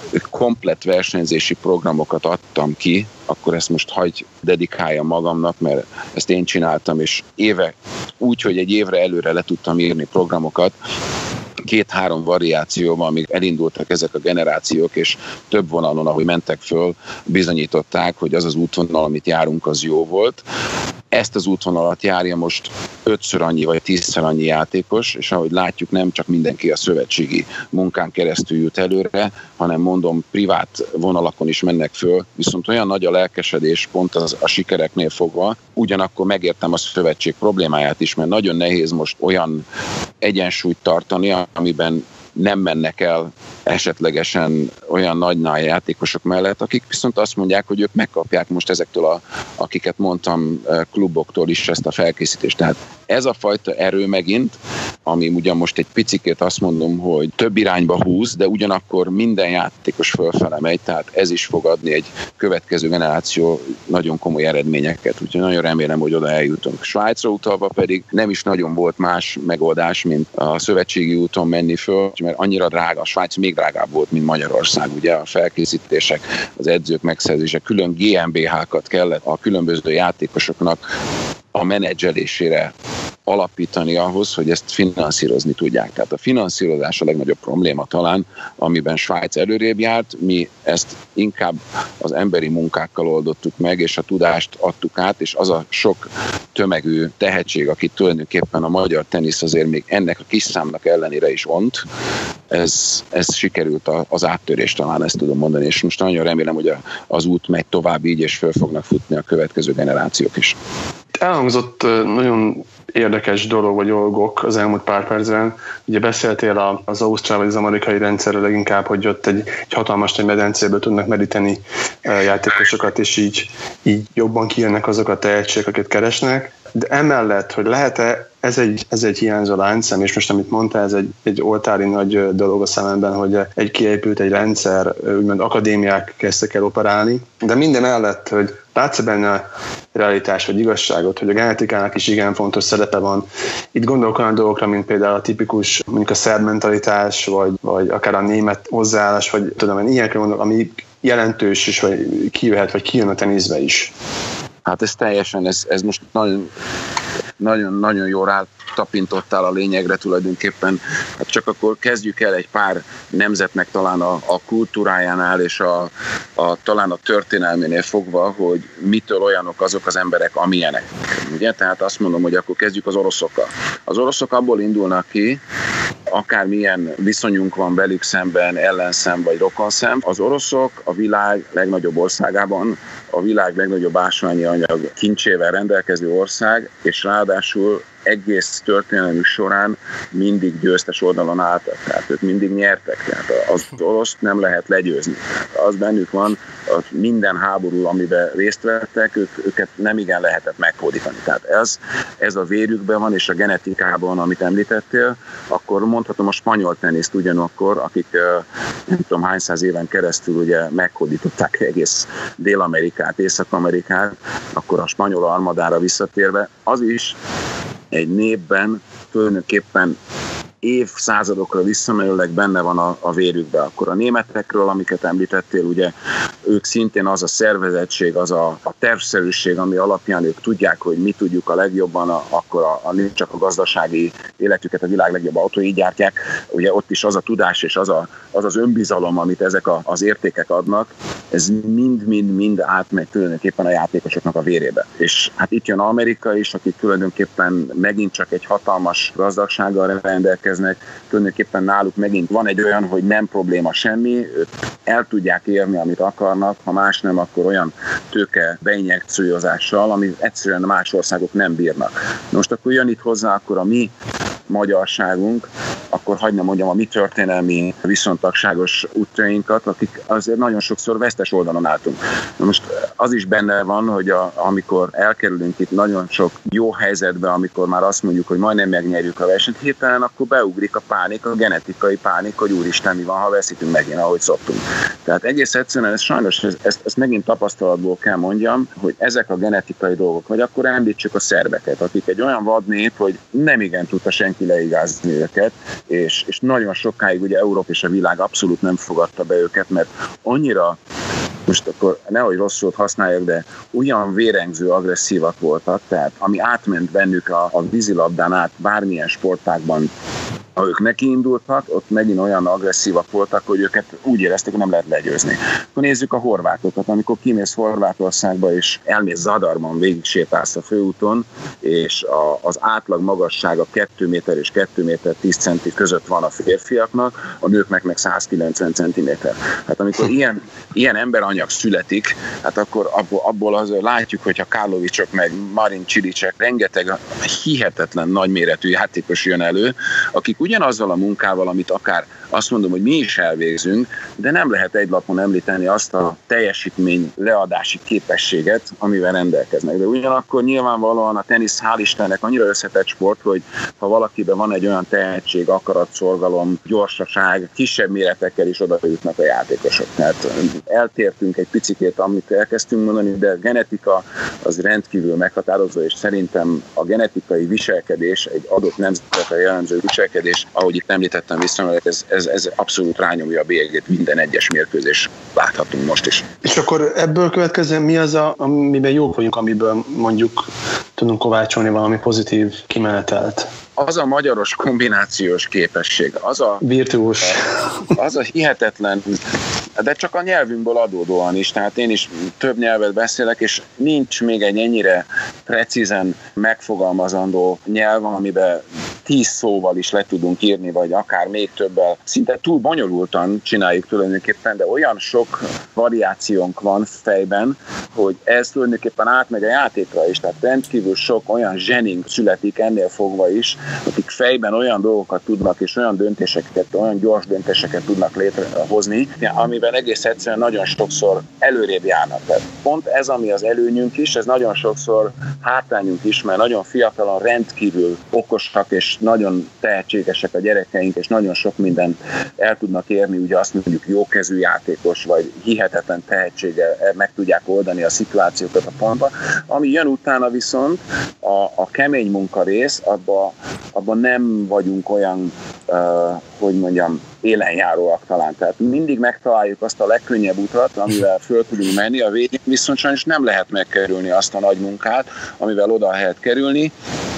B: komplett versenyzési programokat adtam ki, akkor ezt most hagyj dedikáljam magamnak, mert ezt én csináltam, és éve, úgy, hogy egy évre előre le tudtam írni programokat, két-három variációban, amíg elindultak ezek a generációk, és több vonalon, ahogy mentek föl, bizonyították, hogy az az útvonal, amit járunk, az jó volt. Ezt az útvonalat járja most ötször annyi vagy tízszer annyi játékos, és ahogy látjuk, nem csak mindenki a szövetségi munkán keresztül jut előre, hanem mondom, privát vonalakon is mennek föl, viszont olyan nagy a lelkesedés pont az, a sikereknél fogva, ugyanakkor megértem a szövetség problémáját is, mert nagyon nehéz most olyan egyensúlyt tartani, amiben nem mennek el esetlegesen olyan nagy játékosok mellett, akik viszont azt mondják, hogy ők megkapják most ezektől, a, akiket mondtam, kluboktól is ezt a felkészítést. Tehát ez a fajta erő megint, ami ugyan most egy picikét azt mondom, hogy több irányba húz, de ugyanakkor minden játékos fölfele megy, tehát ez is fog adni egy következő generáció nagyon komoly eredményeket. Úgyhogy nagyon remélem, hogy oda eljutunk. Svájcra utalva pedig nem is nagyon volt más megoldás, mint a szövetségi úton menni föl, mert annyira drága, a Svájc még drágább volt, mint Magyarország, ugye a felkészítések, az edzők megszerzése, külön gé em bé há-kat kellett a különböző játékosoknak a menedzselésére alapítani ahhoz, hogy ezt finanszírozni tudják. Tehát a finanszírozás a legnagyobb probléma talán, amiben Svájc előrébb járt, mi ezt inkább az emberi munkákkal oldottuk meg, és a tudást adtuk át, és az a sok tömegű tehetség, akit tulajdonképpen a magyar tenisz azért még ennek a kis számnak ellenére is ont, ez, ez sikerült az áttörés, talán ezt tudom mondani, és most nagyon remélem, hogy az út megy tovább így, és föl fognak futni a következő generációk is.
D: Elhangzott nagyon érdekes dolog vagy dolgok az elmúlt pár percben. Ugye beszéltél az ausztrál vagy az amerikai rendszerről leginkább, hogy ott egy, egy hatalmas nagy medencéből tudnak meríteni játékosokat, és így, így jobban kijönnek azok a tehetségek, akiket keresnek. De emellett, hogy lehet-e, ez egy, ez egy hiányzó láncszem, és most amit mondta, ez egy, egy oltári nagy dolog a szememben, hogy egy kiépült egy rendszer, úgymond akadémiák kezdtek el operálni, de minden mellett, hogy látsz benne realitás vagy igazságot, hogy a genetikának is igen fontos szerepe van. Itt gondolok olyan dolgokra, mint például a tipikus, mondjuk a szerb mentalitás, vagy, vagy akár a német hozzáállás, vagy tudom, ilyenekre gondolok, ami jelentős is, vagy kijöhet, vagy kijön a teniszbe is.
B: Hát ez teljesen, ez, ez most nagyon, nagyon, nagyon jól rátapintottál a lényegre tulajdonképpen. Hát csak akkor kezdjük el egy pár nemzetnek talán a, a kultúrájánál és a, a, talán a történelménél fogva, hogy mitől olyanok azok az emberek, amilyenek. Ugye? Tehát azt mondom, hogy akkor kezdjük az oroszokkal. Az oroszok abból indulnak ki, akármilyen viszonyunk van velük szemben, ellenszem vagy rokonszem. Az oroszok a világ legnagyobb országában, a világ legnagyobb ásványi anyag kincsével rendelkező ország, és ráadásul egész történelmük során mindig győztes oldalon álltak, tehát ők mindig nyertek, tehát az oroszt nem lehet legyőzni. Az bennük van, minden háború, amiben részt vettek, ők, őket nem igen lehetett meghódítani. Tehát ez, ez a vérükben van, és a genetikában, amit említettél, akkor mondhatom a spanyol teniszt ugyanakkor, akik nem tudom hány száz éven keresztül ugye meghódították egész Dél-Amerikát, Észak-Amerikát, akkor a spanyol armadára visszatérve, az is egy népben tulajdonképpen évszázadokra visszamenőleg benne van a, a vérükben. Akkor a németekről, amiket említettél, ugye ők szintén az a szervezettség, az a, a tervszerűség, ami alapján ők tudják, hogy mi tudjuk a legjobban, a, akkor a, a, csak a gazdasági életüket, a világ legjobb autói gyártják. Ugye ott is az a tudás és az a, az, az önbizalom, amit ezek a, az értékek adnak, ez mind-mind-mind átmegy tulajdonképpen a játékosoknak a vérébe. És hát itt jön Amerika is, akik tulajdonképpen megint csak egy hatalmas gazdagsággal rendelkeznek, tulajdonképpen náluk megint van egy olyan, hogy nem probléma semmi, ők el tudják érni, amit akarnak, ha más nem, akkor olyan tőke beinjekciózással, ami egyszerűen más országok nem bírnak. Most akkor jön itt hozzá, akkor a mi magyarságunk, akkor hagyd ne mondjam a mi történelmi viszontagságos útjainkat, akik azért nagyon sokszor vesztes oldalon álltunk. Na most az is benne van, hogy a, amikor elkerülünk itt nagyon sok jó helyzetbe, amikor már azt mondjuk, hogy majdnem megnyerjük a versenyt, hirtelen akkor beugrik a pánik, a genetikai pánik, hogy úristen, mi van, ha veszítünk megint, ahogy szoktunk. Tehát egész egyszerűen ez sajnos, ezt, ezt megint tapasztalatból kell mondjam, hogy ezek a genetikai dolgok, vagy akkor említsük a szerbeket, akik egy olyan vadnép, hogy nem igen tudta senki leigázni őket, és és, és nagyon sokáig ugye Európa és a világ abszolút nem fogadta be őket, mert annyira, most akkor nehogy rosszul használjak, de olyan vérengző, agresszívak voltak, tehát ami átment bennük a, a vízilabdán át bármilyen sportágban, ha ők nekiindultak, ott megint olyan agresszívak voltak, hogy őket úgy érezték, hogy nem lehet legyőzni. Akkor nézzük a horvátokat, amikor kimész Horvátországba, és elmész Zadarban, végig sétálsz a főúton, és a, az átlag magassága kettő méter és kettő méter tíz centi között van a férfiaknak, a nőknek meg száz kilencven centiméter. Hát amikor ilyen, ilyen emberanyag születik, hát akkor abból, abból azért látjuk, hogy a Karlovicsok meg Marin Cilicsek, rengeteg hihetetlen nagyméretű játékos jön elő, akik ugyanazzal a munkával, amit akár azt mondom, hogy mi is elvégzünk, de nem lehet egy lapon említeni azt a teljesítmény leadási képességet, amivel rendelkeznek. De ugyanakkor nyilvánvalóan a tenisz, hál' Istennek, annyira összetett sport, hogy ha valakiben van egy olyan tehetség, akarat, szorgalom, gyorsaság, kisebb méretekkel is oda jutnak a játékosok. Tehát eltértünk egy picikét, amit elkezdtünk mondani, de a genetika az rendkívül meghatározó, és szerintem a genetikai viselkedés, egy adott nemzetre jellemző viselkedés, ahogy itt említettem vissza, ez, ez, ez abszolút rányomja a bélyegét minden egyes mérkőzés. Láthatunk most is.
D: És akkor ebből következően mi az, a, amiben jók vagyunk, amiből mondjuk tudunk kovácsolni valami pozitív kimenetelt?
B: Az a magyaros kombinációs képesség, az a
D: virtuós,
B: az a hihetetlen, de csak a nyelvünkből adódóan is, tehát én is több nyelvet beszélek, és nincs még egy ennyire precízen megfogalmazandó nyelv, amiben tíz szóval is le tudunk írni, vagy akár még többel. Szinte túl bonyolultan csináljuk tulajdonképpen, de olyan sok variációnk van fejben, hogy ez tulajdonképpen átmegy a játékra is, tehát rendkívül sok olyan zsenink születik ennél fogva is, akik fejben olyan dolgokat tudnak, és olyan döntéseket, olyan gyors döntéseket tudnak létrehozni, amiben egész egyszerűen nagyon sokszor előrébb járnak. Tehát pont ez, ami az előnyünk is, ez nagyon sokszor hátrányunk is, mert nagyon fiatalon rendkívül okosak, és nagyon tehetségesek a gyerekeink, és nagyon sok mindent el tudnak érni, ugye azt mondjuk jókezű játékos, vagy hihetetlen tehetséggel meg tudják oldani a szituációkat a pontba. Ami jön utána viszont, a, a kemény munka rész, abban abba nem vagyunk olyan, uh, hogy mondjam, élenjáróak talán. Tehát mindig megtaláljuk azt a legkönnyebb utat, amivel föl tudunk menni, a végén viszont sajnos nem lehet megkerülni azt a nagy munkát, amivel oda lehet kerülni,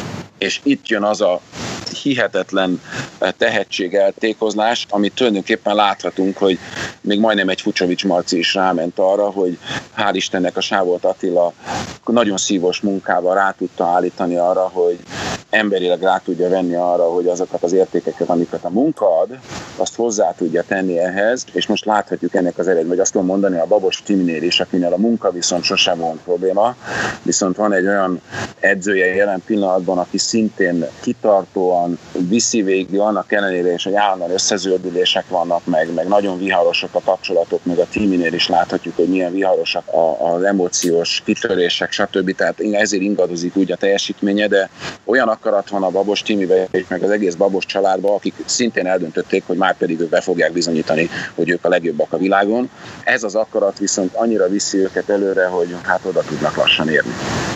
B: és itt jön az a hihetetlen tehetségeltékozlás, amit tulajdonképpen láthatunk, hogy még majdnem egy Fucsovics Marci is ráment arra, hogy hál' Istennek a Sávolt Attila nagyon szívos munkával rá tudta állítani arra, hogy emberileg rá tudja venni arra, hogy azokat az értékeket, amiket a munka ad, azt hozzá tudja tenni ehhez, és most láthatjuk ennek az eredményt, vagy azt tudom mondani a Babos Timinél is, akinél a munka viszont sosem volt probléma, viszont van egy olyan edzője jelen pillanatban, aki szintén kitartóan viszi végig, annak ellenére is, hogy állandóan összezöldülések vannak, meg, meg nagyon viharosak a kapcsolatok, meg a Timinél is láthatjuk, hogy milyen viharosak a, az emóciós kitörések, stb. Tehát ezért ingadozik úgy a teljesítménye, de olyan akarat van a Babos Timiben, meg az egész Babos családban, akik szintén eldöntötték, hogy már pedig ők be fogják bizonyítani, hogy ők a legjobbak a világon. Ez az akarat viszont annyira viszi őket előre, hogy hát oda tudnak lassan érni.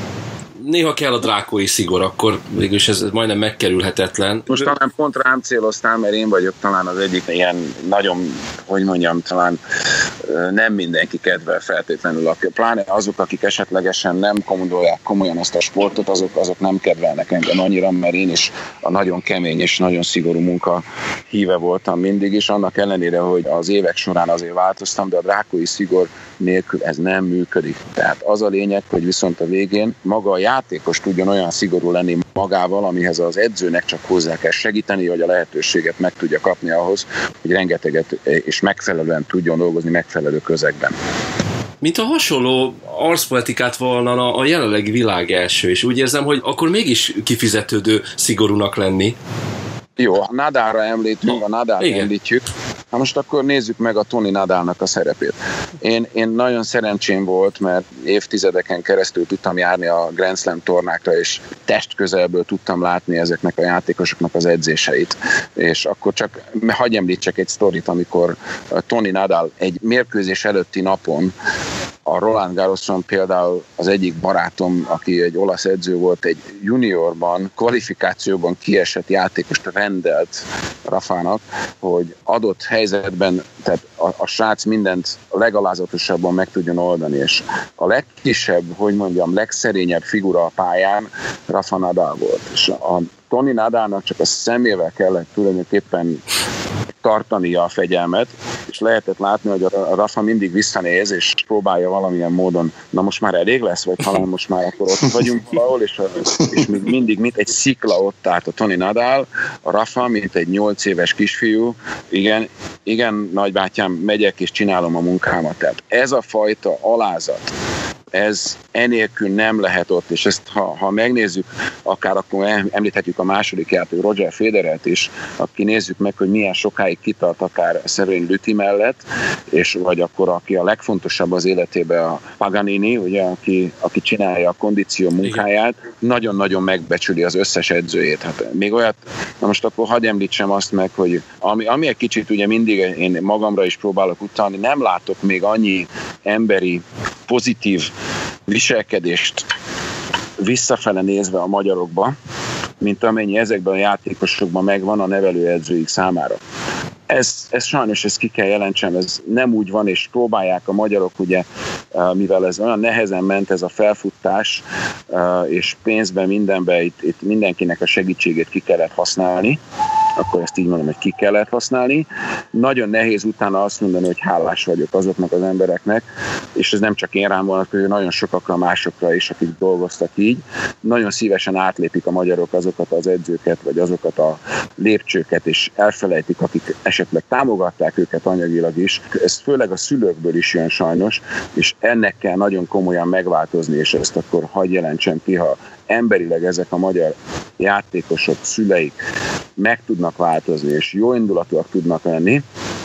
C: Néha kell a drákói szigor, akkor végülis ez majdnem megkerülhetetlen.
B: Most talán pont rám céloztál, mert én vagyok talán az egyik ilyen nagyon, hogy mondjam, talán nem mindenki kedvel feltétlenül, pláne azok, akik esetlegesen nem gondolják komolyan ezt a sportot, azok, azok nem kedvelnek engem annyira, mert én is a nagyon kemény és nagyon szigorú munka híve voltam mindig is, annak ellenére, hogy az évek során azért változtam, de a drákói szigor nélkül ez nem működik. Tehát az a lényeg, hogy viszont a végén maga a játékos tudjon olyan szigorú lenni magával, amihez az edzőnek csak hozzá kell segíteni, hogy a lehetőséget meg tudja kapni ahhoz, hogy rengeteget és megfelelően tudjon dolgozni megfelelő közegben.
C: Mint a hasonló arcpolitikát volna a jelenlegi világ első, és úgy érzem, hogy akkor mégis kifizetődő szigorúnak lenni.
B: Jó, a Nadalra említünk, a Nadalt említjük. Na most akkor nézzük meg a Toni Nadalnak a szerepét. Én, én nagyon szerencsém volt, mert évtizedeken keresztül tudtam járni a Grand Slam tornákra, és testközelből tudtam látni ezeknek a játékosoknak az edzéseit. És akkor csak hagyj említsek egy sztorit, amikor Toni Nadal egy mérkőzés előtti napon a, a Roland Garroson például az egyik barátom, aki egy olasz edző volt, egy juniorban, kvalifikációban kiesett játékost rendelt Rafának, hogy adott helyzetben, tehát a, a srác mindent a legalázatosabban meg tudjon oldani, és a legkisebb, hogy mondjam, legszerényebb figura a pályán Rafa Nadal volt. És a Toni Nadalnak csak a szemével kellett tulajdonképpen tartania a fegyelmet, és lehetett látni, hogy a Rafa mindig visszanéz, és próbálja valamilyen módon, na most már elég lesz, vagy talán most már akkor ott vagyunk valahol, és, és még mindig, mint egy szikla ott állt a Toni Nadal, a Rafa, mint egy nyolc éves kisfiú, igen, igen, nagybátyám, megyek és csinálom a munkámat. Tehát ez a fajta alázat, ez enélkül nem lehet ott, és ezt ha, ha megnézzük, akár akkor említhetjük a második játék, Roger Federert is, aki nézzük meg, hogy milyen sokáig kitart akár Szerény Lüthi mellett, és vagy akkor aki a legfontosabb az életében a Paganini, ugye, aki, aki csinálja a kondíció munkáját, nagyon-nagyon megbecsüli az összes edzőjét. Hát még olyat, na most akkor hadd említsem azt meg, hogy ami, ami egy kicsit ugye mindig én magamra is próbálok utalni, nem látok még annyi emberi, pozitív viselkedést visszafele nézve a magyarokba, mint amennyi ezekben a játékosokban megvan a nevelőedzőik számára. Ez, ez sajnos ezt ki kell jelentsem, ez nem úgy van, és próbálják a magyarok, ugye, mivel ez olyan nehezen ment ez a felfutás, és pénzben, mindenben, itt, itt mindenkinek a segítségét ki kellett használni, akkor ezt így mondom, hogy ki kellett használni. Nagyon nehéz utána azt mondani, hogy hálás vagyok azoknak az embereknek, és ez nem csak én rám van, hogy nagyon sokakra másokra is, akik dolgoztak így. Nagyon szívesen átlépik a magyarok azokat az edzőket, vagy azokat a lépcsőket, és elfelejtik, akik esetleg támogatták őket anyagilag is. Ez főleg a szülőkből is jön sajnos, és ennek kell nagyon komolyan megváltozni, és ezt akkor hadd jelentsem ki, ha emberileg ezek a magyar játékosok, szüleik meg tudnak változni, és jó indulatúak tudnak lenni,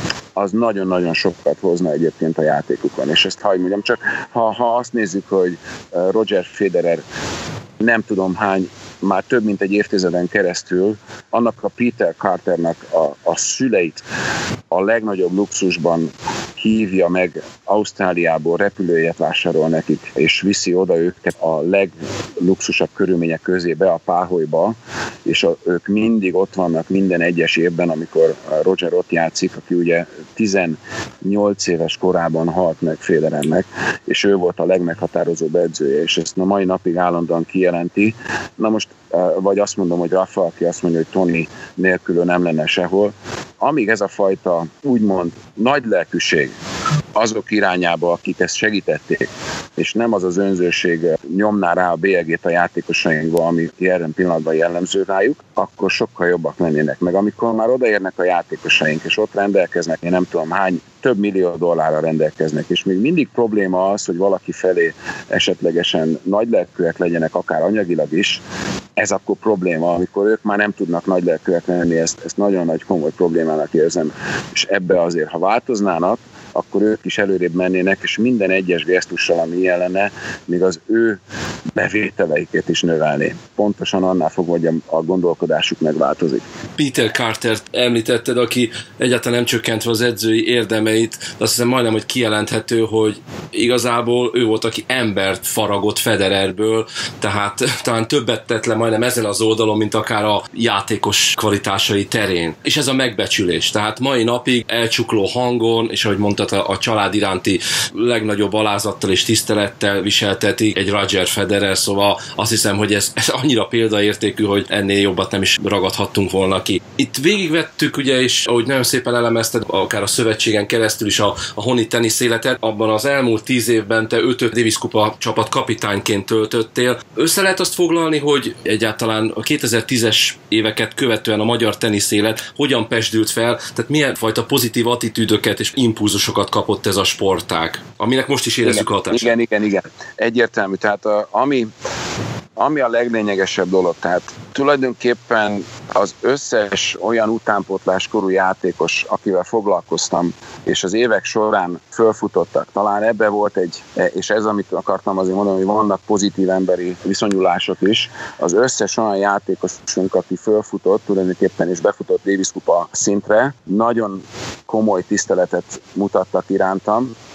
B: az nagyon-nagyon sokat hozna egyébként a játékukon. És ezt hagyj mondjam, csak ha, ha azt nézzük, hogy Roger Federer nem tudom hány, már több mint egy évtizeden keresztül annak a Peter Carternak a, a szüleit a legnagyobb luxusban hívja meg Ausztráliából, repülőjét vásárol nekik, és viszi oda őket a legluxusabb körülmények közé be a páholyba, és a, ők mindig ott vannak minden egyes évben, amikor Roger ott játszik, aki ugye tizennyolc éves korában halt meg Federernek, és ő volt a legmeghatározóbb edzője, és ezt a mai napig állandóan kijelenti. Na most, vagy azt mondom, hogy Rafa, aki azt mondja, hogy Toni nélkül nem lenne sehol. Amíg ez a fajta, úgymond, nagy lelkűség azok irányába, akik ezt segítették, és nem az az önzőség nyomná rá a bélyegét a játékosainkba, ami jelen pillanatban jellemző rájuk, akkor sokkal jobbak lennének. Meg amikor már odaérnek a játékosaink, és ott rendelkeznek, én nem tudom hány, több millió dollárra rendelkeznek, és még mindig probléma az, hogy valaki felé esetlegesen nagylelkűek legyenek, akár anyagilag is, ez akkor probléma, amikor ők már nem tudnak nagylelkűek lenni, ezt, ezt nagyon nagy komoly problémának érzem. És ebbe azért, ha változnának, akkor ők is előrébb mennének, és minden egyes gesztussal, ami ilyen lenne, még az ő bevételeiket is növelni. Pontosan annál fogva, hogy a gondolkodásuk megváltozik.
C: Peter Cartert említetted, aki egyáltalán nem csökkentve az edzői érdemeit, de azt hiszem majdnem, hogy kijelenthető, hogy igazából ő volt, aki embert faragott Federerből, tehát talán többet tett le majdnem ezen az oldalon, mint akár a játékos kvalitásai terén. És ez a megbecsülés. Tehát mai napig elcsukló hangon, és ahogy mondtad, a család iránti legnagyobb alázattal és tisztelettel viseltetik egy Roger Federer, szóval azt hiszem, hogy ez, ez annyira példaértékű, hogy ennél jobbat nem is ragadhattunk volna ki. Itt végigvettük, ugye, és ahogy nagyon szépen elemezted, akár a szövetségen keresztül is a, a honi tenisz életet, abban az elmúlt tíz évben te öt Davis Kupa csapat kapitányként töltöttél. Össze lehet azt foglalni, hogy egyáltalán a kétezer-tízes éveket követően a magyar tenisz élet hogyan pezsdült fel, tehát milyen fajta pozitív attitűdöket és impulzusokat kapott ez a sportág, aminek most is érezzük a hatását.
B: Igen, igen, igen. Egyértelmű. Tehát a, ami, ami a leglényegesebb dolog, tehát tulajdonképpen az összes olyan utánpótláskorú játékos, akivel foglalkoztam, és az évek során fölfutottak. Talán ebbe volt egy, és ez, amit akartam azért mondani, hogy vannak pozitív emberi viszonyulások is, az összes olyan játékosunk, aki fölfutott, tulajdonképpen és befutott Davis Kupa szintre, nagyon komoly tiszteletet mutattak irántam,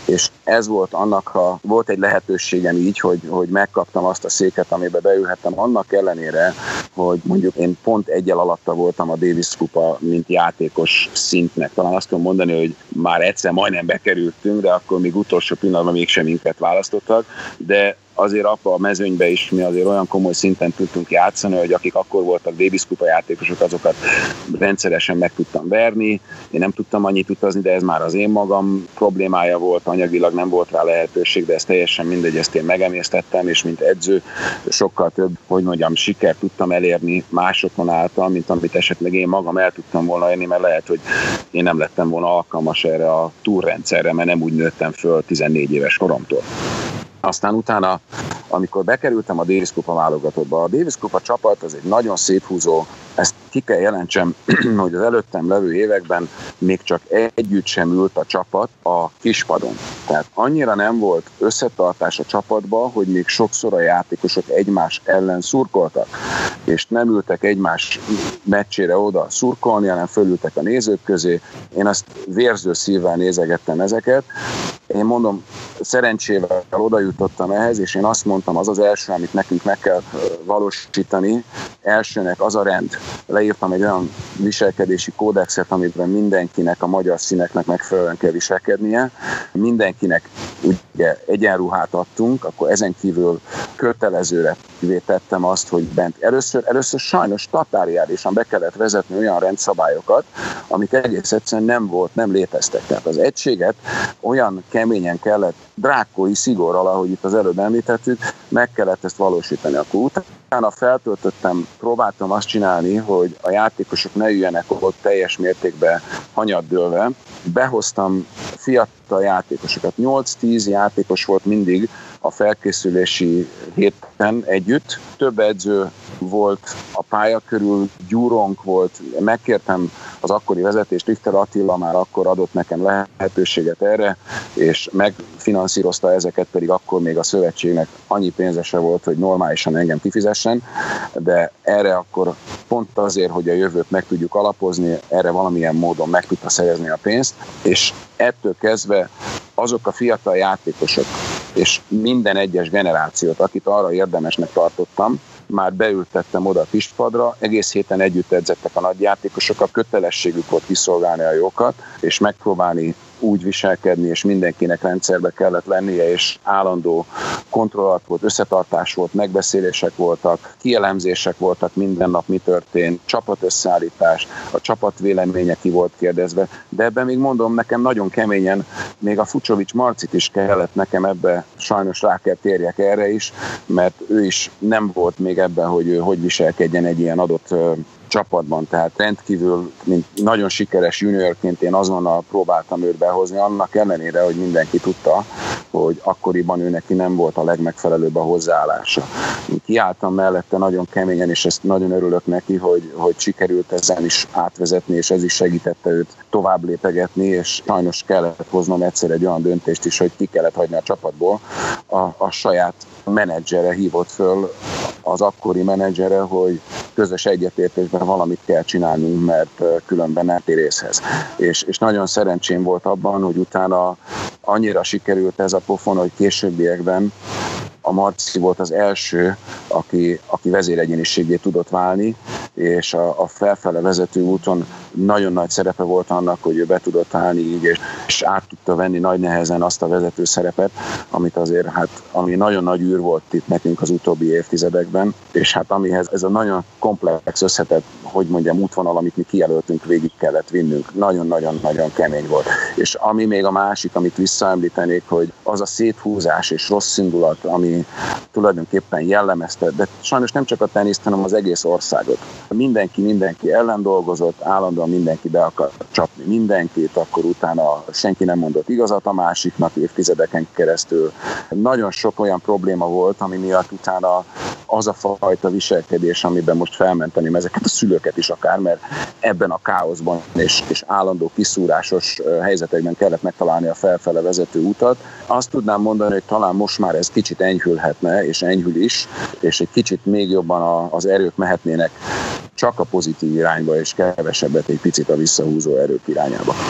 B: és ez volt annak, a, volt egy lehetőségem így, hogy, hogy megkaptam azt a széket, amiben beülhettem, annak ellenére, hogy mondjuk én pont egyel alatta voltam a Davis kupa, mint játékos szintnek. Talán azt tudom mondani, hogy már egyszer majdnem bekerültünk, de akkor még utolsó pillanatban mégsem minket választottak, de azért abban a mezőnyben is mi azért olyan komoly szinten tudtunk játszani, hogy akik akkor voltak Davis kupa játékosok, azokat rendszeresen meg tudtam verni. Én nem tudtam annyit utazni, de ez már az én magam problémája volt, anyagilag nem volt rá lehetőség, de ez teljesen mindegy, ezt én megemésztettem, és mint edző sokkal több, hogy mondjam, sikert tudtam elérni másokon által, mint amit esetleg én magam el tudtam volna érni, mert lehet, hogy én nem lettem volna alkalmas erre a túrrendszerre, mert nem úgy nőttem föl tizennégy éves koromtól. Aztán utána, amikor bekerültem a Davis kupa válogatottba, a Davis kupa csapat az egy nagyon széthúzó, ezt ki kell jelentsem, hogy az előttem levő években még csak együtt sem ült a csapat a kispadon. Tehát annyira nem volt összetartás a csapatba, hogy még sokszor a játékosok egymás ellen szurkoltak, és nem ültek egymás meccsére oda szurkolni, hanem fölültek a nézők közé. Én azt vérző szívvel nézegettem ezeket. Én mondom, szerencsével oda jutottam ehhez, és én azt mondtam, az az első, amit nekünk meg kell valósítani, elsőnek az a rend. Leírtam egy olyan viselkedési kódexet, amiben mindenkinek, a magyar színeknek megfelelően kell viselkednie. Mindenkinek ugye egyenruhát adtunk, akkor ezen kívül kötelezőre tettem azt, hogy bent először, először sajnos tatárjárisan be kellett vezetni olyan rendszabályokat, amik egész egyszerűen nem volt, nem léteztek. Tehát az egységet olyan keményen kellett, drákói szigorral, ahogy itt az előbb említettük, meg kellett ezt valósítani. Akkor utána feltöltöttem, próbáltam azt csinálni, hogy a játékosok ne üljenek ott teljes mértékben hanyaddőlve. Behoztam fiatal játékosokat. nyolc-tíz játékos volt mindig a felkészülési héten együtt. Több edző volt a pálya körül, gyúronk volt. Megkértem az akkori vezetést, Richter Attila már akkor adott nekem lehetőséget erre, és megfinanszírozta ezeket, pedig akkor még a szövetségnek annyi pénze se volt, hogy normálisan engem kifizessen, de erre akkor pont azért, hogy a jövőt meg tudjuk alapozni, erre valamilyen módon meg tudta szerezni a pénzt, és ettől kezdve azok a fiatal játékosok, és minden egyes generációt, akit arra érdemesnek tartottam, már beültettem oda a kispadra, egész héten együtt edzettek a nagyjátékosok, a kötelességük volt kiszolgálni a jókat, és megpróbálni úgy viselkedni, és mindenkinek rendszerbe kellett lennie, és állandó kontrollat volt, összetartás volt, megbeszélések voltak, kielemzések voltak, minden nap mi történt, csapatösszeállítás, a csapat véleménye ki volt kérdezve, de ebben még mondom, nekem nagyon keményen, még a Fucsovics Marcit is kellett nekem ebbe, sajnos rá kell térjek erre is, mert ő is nem volt még ebben, hogy ő hogy viselkedjen egy ilyen adott csapatban, tehát rendkívül, mint nagyon sikeres juniorként én azonnal próbáltam őt behozni, annak ellenére, hogy mindenki tudta, hogy akkoriban ő neki nem volt a legmegfelelőbb a hozzáállása. Én kiálltam mellette nagyon keményen, és ezt nagyon örülök neki, hogy, hogy sikerült ezen is átvezetni, és ez is segítette őt tovább lépegetni, és sajnos kellett hoznom egyszer egy olyan döntést is, hogy ki kellett hagyni a csapatból. A, a saját menedzsere hívott föl, az akkori menedzsere, hogy közös egyetértésben valamit kell csinálnunk, mert különben nem tér észhez. És, és nagyon szerencsém volt abban, hogy utána annyira sikerült ez a pofon, hogy későbbiekben a Marci volt az első, aki, aki vezéregyéniséggé tudott válni, és a, a felfele vezető úton nagyon nagy szerepe volt annak, hogy ő be tudott állni így, és, és át tudta venni nagy nehezen azt a vezető szerepet, amit azért, hát, ami nagyon nagy űr volt itt nekünk az utóbbi évtizedekben, és hát amihez ez a nagyon komplex összetett, hogy mondjam, útvonal, amit mi kijelöltünk, végig kellett vinnünk. Nagyon-nagyon-nagyon kemény volt. És ami még a másik, amit visszaemlítenék, hogy az a széthúzás és rossz indulat, ami tulajdonképpen jellemezte, de sajnos nem csak a teniszt, hanem az egész országot. Mindenki mindenki ellen dolgozott, állandóan mindenki be akar csapni mindenkit, akkor utána senki nem mondott igazat a másiknak évtizedeken keresztül. Nagyon sok olyan probléma volt, ami miatt utána az a fajta viselkedés, amiben most felmenteném ezeket a szülőket is akár, mert ebben a káoszban és, és állandó kiszúrásos helyzetekben kellett megtalálni a felfele vezető utat. Azt tudnám mondani, hogy talán most már ez kicsit enyhülhetne, és enyhül is, és egy kicsit még jobban a, az erők mehetnének csak a pozitív irányba, és kevesebbet egy picit a visszahúzó erők irányába.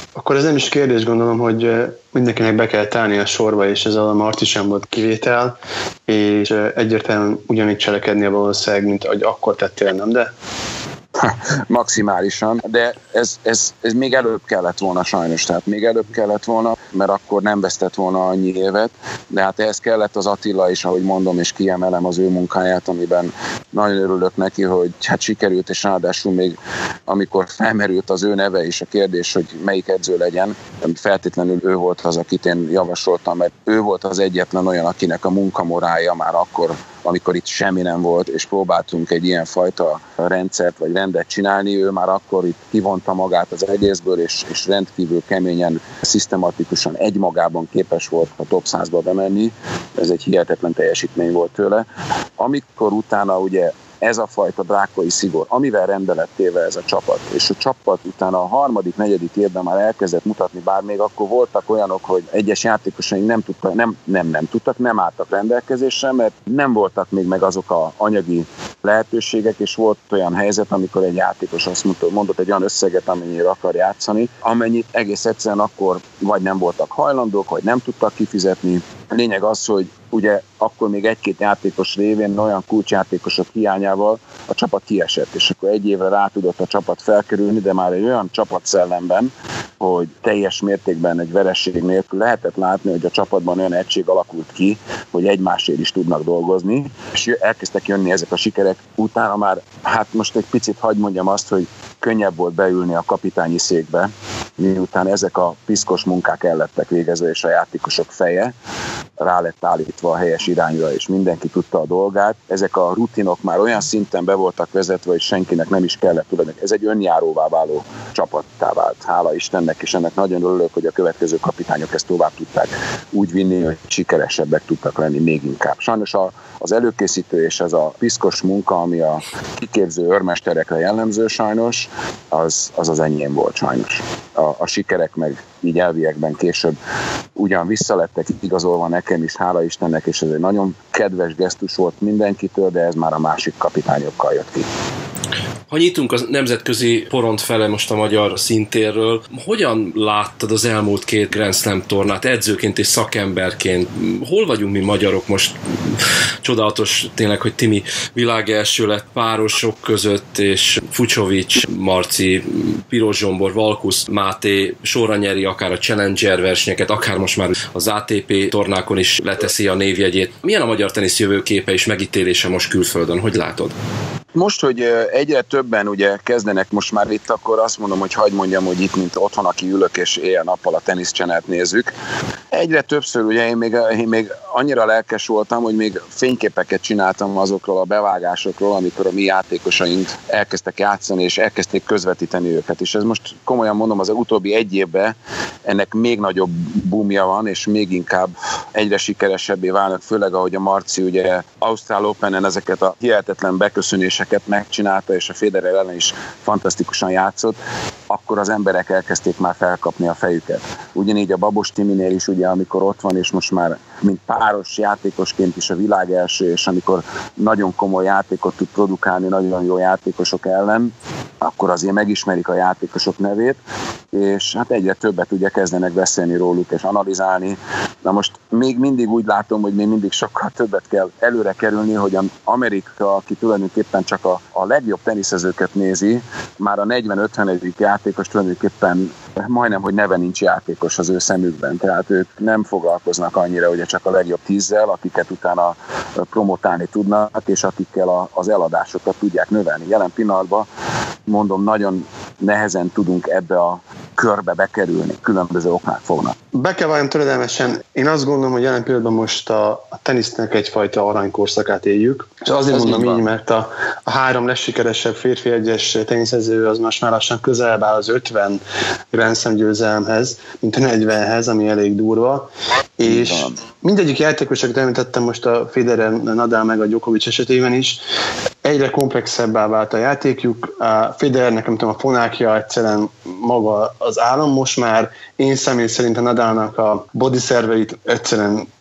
D: akkor ez nem is kérdés, gondolom, hogy mindenkinek be kell állni a sorba, és ez a Marci sem volt kivétel, és egyértelműen ugyanígy cselekednie valószínűleg, mint ahogy akkor tettél, nem, de?
B: Maximálisan, de ez, ez, ez még előbb kellett volna sajnos, tehát még előbb kellett volna, mert akkor nem vesztett volna annyi évet, de hát ehhez kellett az Attila is, ahogy mondom, és kiemelem az ő munkáját, amiben nagyon örülök neki, hogy hát sikerült, és ráadásul még amikor felmerült az ő neve és a kérdés, hogy melyik edző legyen, feltétlenül ő volt az, akit én javasoltam, mert ő volt az egyetlen olyan, akinek a munkamorálja már akkor, amikor itt semmi nem volt, és próbáltunk egy ilyen fajta rendszert vagy rendet csinálni, ő már akkor itt kivonta magát az egészből, és, és rendkívül keményen, szisztematikusan egymagában képes volt a top százba bemenni. Ez egy hihetetlen teljesítmény volt tőle. Amikor utána ugye ez a fajta drákoi szigor, amivel rendbe lett téve ez a csapat, és a csapat utána a harmadik, negyedik évben már elkezdett mutatni, bár még akkor voltak olyanok, hogy egyes játékosaink nem tudtak, nem, nem, nem tudtak, nem álltak rendelkezésre, mert nem voltak még meg azok a anyagi lehetőségek, és volt olyan helyzet, amikor egy játékos azt mondta, mondott egy olyan összeget, amennyire akar játszani, amennyit egész egyszerűen akkor vagy nem voltak hajlandók, vagy nem tudtak kifizetni. A lényeg az, hogy ugye akkor még egy-két játékos révén olyan kulcsjátékosok hiányával a csapat kiesett, és akkor egy évre rá tudott a csapat felkerülni, de már egy olyan csapatszellemben, hogy teljes mértékben egy vereség nélkül lehetett látni, hogy a csapatban olyan egység alakult ki, hogy egymásért is tudnak dolgozni, és elkezdtek jönni ezek a sikerek. Utána már, hát most egy picit hadd mondjam azt, hogy könnyebb volt beülni a kapitányi székbe, miután ezek a piszkos munkák el lettek végezve, és a játékosok feje rá lett állítva a helyes irányra, és mindenki tudta a dolgát. Ezek a rutinok már olyan szinten be voltak vezetve, hogy senkinek nem is kellett tudni. Ez egy önjáróvá váló csapattá vált. Hála Istennek, és ennek nagyon örülök, hogy a következő kapitányok ezt tovább tudták úgy vinni, hogy sikeresebbek tudtak lenni még inkább. Sajnos a, az előkészítő és ez a piszkos munka, ami a kiképző őrmesterekre jellemző sajnos, az az, az enyém volt sajnos. A, a sikerek meg így elviekben később ugyan visszalettek igazolva nekem is, hála Istennek, és ez egy nagyon kedves gesztus volt mindenkitől, de ez már a másik kapitányokkal jött ki.
C: Ha nyitunk a nemzetközi poront fele most a magyar szintérről, hogyan láttad az elmúlt két Grand Slam tornát edzőként és szakemberként? Hol vagyunk mi magyarok most? Csodálatos tényleg, hogy Timi világelső lett párosok között, és Fucsovics, Marci, Piros Zsombor, Valkusz, Máté sorra nyeri akár a Challenger versenyeket, akár most már az á té pé tornákon is leteszi a névjegyét. Milyen a magyar tenisz jövőképe és megítélése most külföldön? Hogy látod?
B: Most, hogy egyre többen ugye kezdenek most már itt, akkor azt mondom, hogy hagyd mondjam, hogy itt, mint otthon, aki ülök és éjjel-nappal a Tennis Channelt nézzük. Egyre többször ugye én még, én még annyira lelkes voltam, hogy még fényképeket csináltam azokról a bevágásokról, amikor a mi játékosaink elkezdtek játszani, és elkezdték közvetíteni őket. És ez most komolyan mondom, az utóbbi egy évben ennek még nagyobb boomja van, és még inkább egyre sikeresebbé válnak, főleg ahogy a Marci ugye Ausztrál Openen ezeket a hihetetlen beköszönéseket megcsinálta, és a Federer ellen is fantasztikusan játszott, akkor az emberek elkezdték már felkapni a fejüket. Ugyanígy a Babos Timinél is, ugye, amikor ott van, és most már mint páros játékosként is a világ első, és amikor nagyon komoly játékot tud produkálni nagyon jó játékosok ellen, akkor azért megismerik a játékosok nevét, és hát egyre többet ugye kezdenek beszélni róluk és analizálni. Na most még mindig úgy látom, hogy még mindig sokkal többet kell előre kerülni, hogy Amerika, aki tulajdonképpen csak a, a legjobb teniszezőket nézi, már a negyven-ötvenedik játékos tulajdonképpen majdnem, hogy neve nincs játékos az ő szemükben. Tehát ők nem foglalkoznak annyira, hogy csak a legjobb tízzel, akiket utána promotálni tudnak, és akikkel a, az eladásokat tudják növelni. Jelen pillanatban mondom, nagyon nehezen tudunk ebbe a körbe bekerülni, különböző oknák fognak.
D: Be kell valljam töredelmesen. Én azt gondolom, hogy jelen pillanatban most a, a tenisznek egyfajta aranykorszakát éljük. És azért Ez mondom így, így mert a, a három legsikeresebb férfi egyes teniszező az most már lassan közelebb áll az ötven Grand Slam győzelemhez, mint a negyvenhez, ami elég durva. És mindegyik játékos, akit említettem most a Federer, Nadal meg a Djokovic esetében is, egyre komplexebbá vált a játékjuk. A Federernek, nem tudom, a fonákja egyszerűen maga az állam most már. Én személy szerint a Nadalnak a body szerveit egyszerűen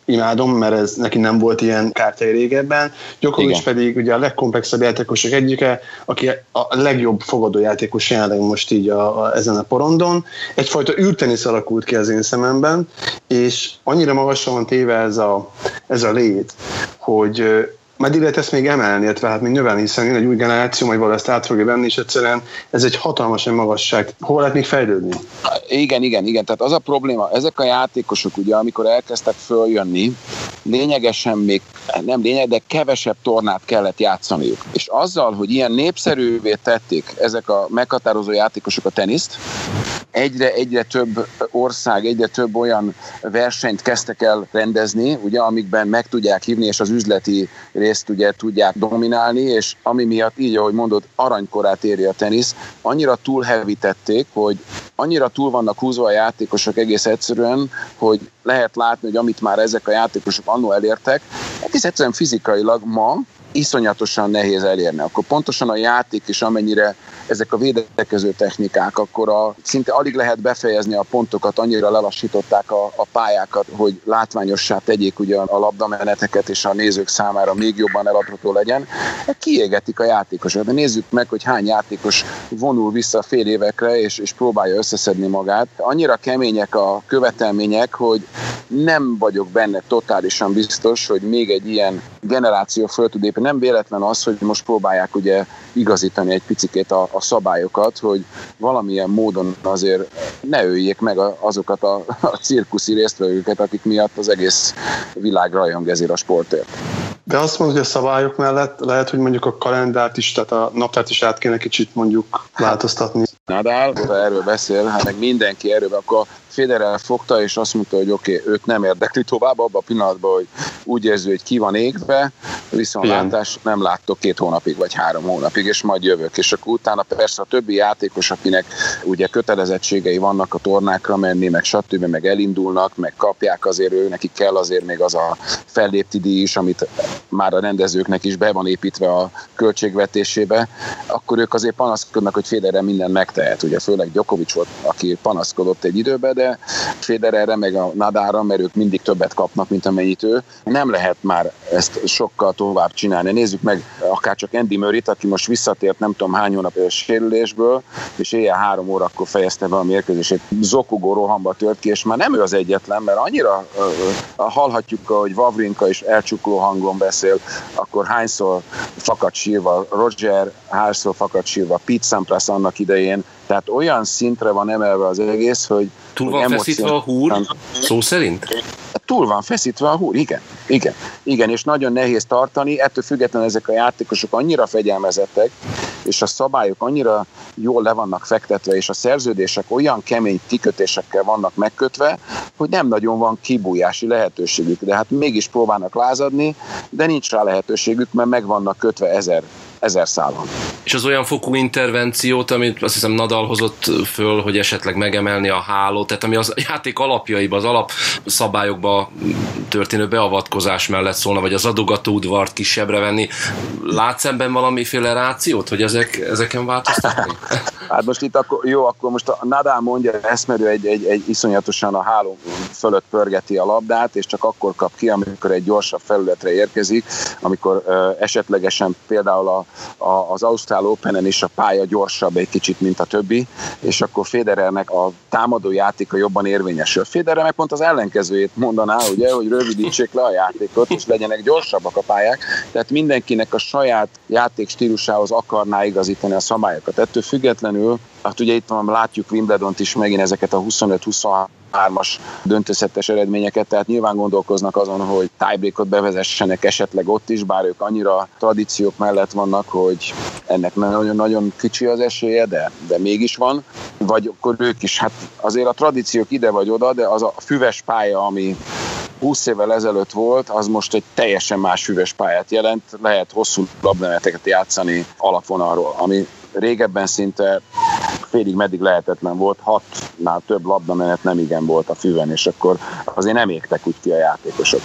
D: imádom, mert ez neki nem volt ilyen kártyai régebben. Djokovic pedig ugye a legkomplexebb játékosok egyike, aki a legjobb fogadójátékos jelenleg most így a, a, ezen a porondon. Egyfajta űrtenisz alakult ki az én szememben, és annyira magasan van téve ez a, ez a lét, hogy meddig lehet ezt még emelni, illetve hát még növelni, hiszen jön egy új generáció, majd valahogy ezt át fogja venni, és egyszerűen ez egy hatalmas magasság. Hol lehet még fejlődni?
B: Igen, igen, igen. Tehát az a probléma, ezek a játékosok ugye, amikor elkezdtek följönni, lényegesen még, nem lényeg, de kevesebb tornát kellett játszaniuk. És azzal, hogy ilyen népszerűvé tették ezek a meghatározó játékosok a teniszt, egyre, egyre több ország, egyre több olyan versenyt kezdtek el rendezni, ugye, amikben meg tudják hívni, és az üzleti részt ugye tudják dominálni, és ami miatt így, ahogy mondod, aranykorát éri a tenisz, annyira túlhevítették, hogy annyira túl vannak húzva a játékosok egész egyszerűen, hogy lehet látni, hogy amit már ezek a játékosok annó elértek, egész egyszerűen fizikailag ma iszonyatosan nehéz elérni. Akkor pontosan a játék is, amennyire ezek a védekező technikák, akkor a, szinte alig lehet befejezni a pontokat, annyira lelassították a, a pályákat, hogy látványossá tegyék ugye a labdameneteket, és a nézők számára még jobban eladható legyen. Kiégetik a játékosokat. De nézzük meg, hogy hány játékos vonul vissza fél évekre, és, és próbálja összeszedni magát. Annyira kemények a követelmények, hogy nem vagyok benne totálisan biztos, hogy még egy ilyen generáció föl tud építeni. Nem véletlen az, hogy most próbálják ugye igazítani egy picikét a, a szabályokat, hogy valamilyen módon azért ne öljék meg azokat a, a cirkuszi résztvevőket, akik miatt az egész világ rajong ezért a sportért.
D: De azt mondod, hogy a szabályok mellett lehet, hogy mondjuk a kalendárt is, tehát a naptárt is át kéne kicsit mondjuk változtatni.
B: Nadal erről beszél, hát meg mindenki erről, akkor Federer fogta, és azt mondta, hogy oké, okay, őt nem érdekli tovább abban a pillanatban, hogy úgy érzi, hogy ki van égve, viszontlátás nem láttok két hónapig, vagy három hónapig, és majd jövök. És akkor utána persze a többi játékos, akinek ugye kötelezettségei vannak a tornákra menni, meg stb., meg elindulnak, meg kapják azért, ő nekik kell azért még az a fellépti díj is, amit már a rendezőknek is be van építve a költségvetésébe, akkor ők azért panaszkodnak, hogy Federer mindent megtehet. Ugye főleg Djokovic volt, aki panaszkodott egy időben, de Federerre meg a Nadalra, mert ők mindig többet kapnak, mint amennyit ő. Nem lehet már ezt sokkal tovább csinálni. Nézzük meg akár csak Andy Murrayt, aki most visszatért nem tudom hány hónap sérülésből, és éjjel három órakor fejezte be a mérkőzését. Zokogó rohamba tört ki, és már nem ő az egyetlen, mert annyira uh, hallhatjuk, hogy Wawrinka is elcsukló hangon beszél, akkor hányszor fakad sírva Roger, hányszor fakad sírva Pete Sampras annak idején. Tehát olyan szintre van emelve az egész, hogy...
C: Túl van feszítve a húr, szó szerint?
B: Túl van feszítve a húr, igen. Igen, igen, és nagyon nehéz tartani, ettől függetlenül ezek a játékosok annyira fegyelmezettek, és a szabályok annyira jól le vannak fektetve, és a szerződések olyan kemény kikötésekkel vannak megkötve, hogy nem nagyon van kibújási lehetőségük. De hát mégis próbálnak lázadni, de nincs rá lehetőségük, mert meg vannak kötve ezer, ezer szálon.
C: És az olyan fokú intervenciót, amit azt hiszem Nadal hozott föl, hogy esetleg megemelni a hálót, tehát ami az játék alapjaiba, az alapszabályokba történő beavatkozás mellett szólna, vagy az adogató udvart kisebbre venni. Látsz ebben valamiféle rációt, hogy ezek, ezeken változtatni?
B: Hát most itt akkor, jó, akkor most a Nadal mondja ezt, mert ő egy, egy, egy iszonyatosan a háló fölött pörgeti a labdát, és csak akkor kap ki, amikor egy gyorsabb felületre érkezik, amikor uh, esetlegesen például a, a, az Ausztrál Openen is a pálya gyorsabb egy kicsit, mint a többi, és akkor Federernek a támadó játéka jobban érvényesül. Federer meg pont az ellenkezőjét mondaná, ugye, hogy rövidítsék le a játékot, és legyenek gyorsabbak a pályák, tehát mindenkinek a saját játék stílusához akarná igazítani a szabályokat. Ettől függetlenül, hát ugye itt van, látjuk Wimbledont is megint ezeket a huszonöt huszonhármas döntőszettes eredményeket, tehát nyilván gondolkoznak azon, hogy tiebreakot bevezessenek esetleg ott is, bár ők annyira tradíciók mellett vannak, hogy ennek nagyon-nagyon kicsi az esélye, de, de mégis van. Vagy akkor ők is, hát azért a tradíciók ide vagy oda, de az a füves pálya, ami húsz évvel ezelőtt volt, az most egy teljesen más füves pályát jelent, lehet hosszú labdameneteket játszani alapvonalról, ami régebben szinte félig meddig lehetetlen volt, hatnál több labdamenet nem igen volt a füven, és akkor azért nem égtek úgy ki a játékosok.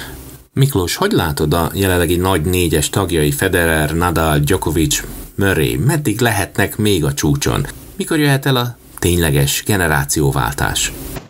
A: Miklós, hogy látod a jelenlegi nagy négyes tagjai, Federer, Nadal, Djokovic, Murray, meddig lehetnek még a csúcson? Mikor jöhet el a tényleges generációváltás?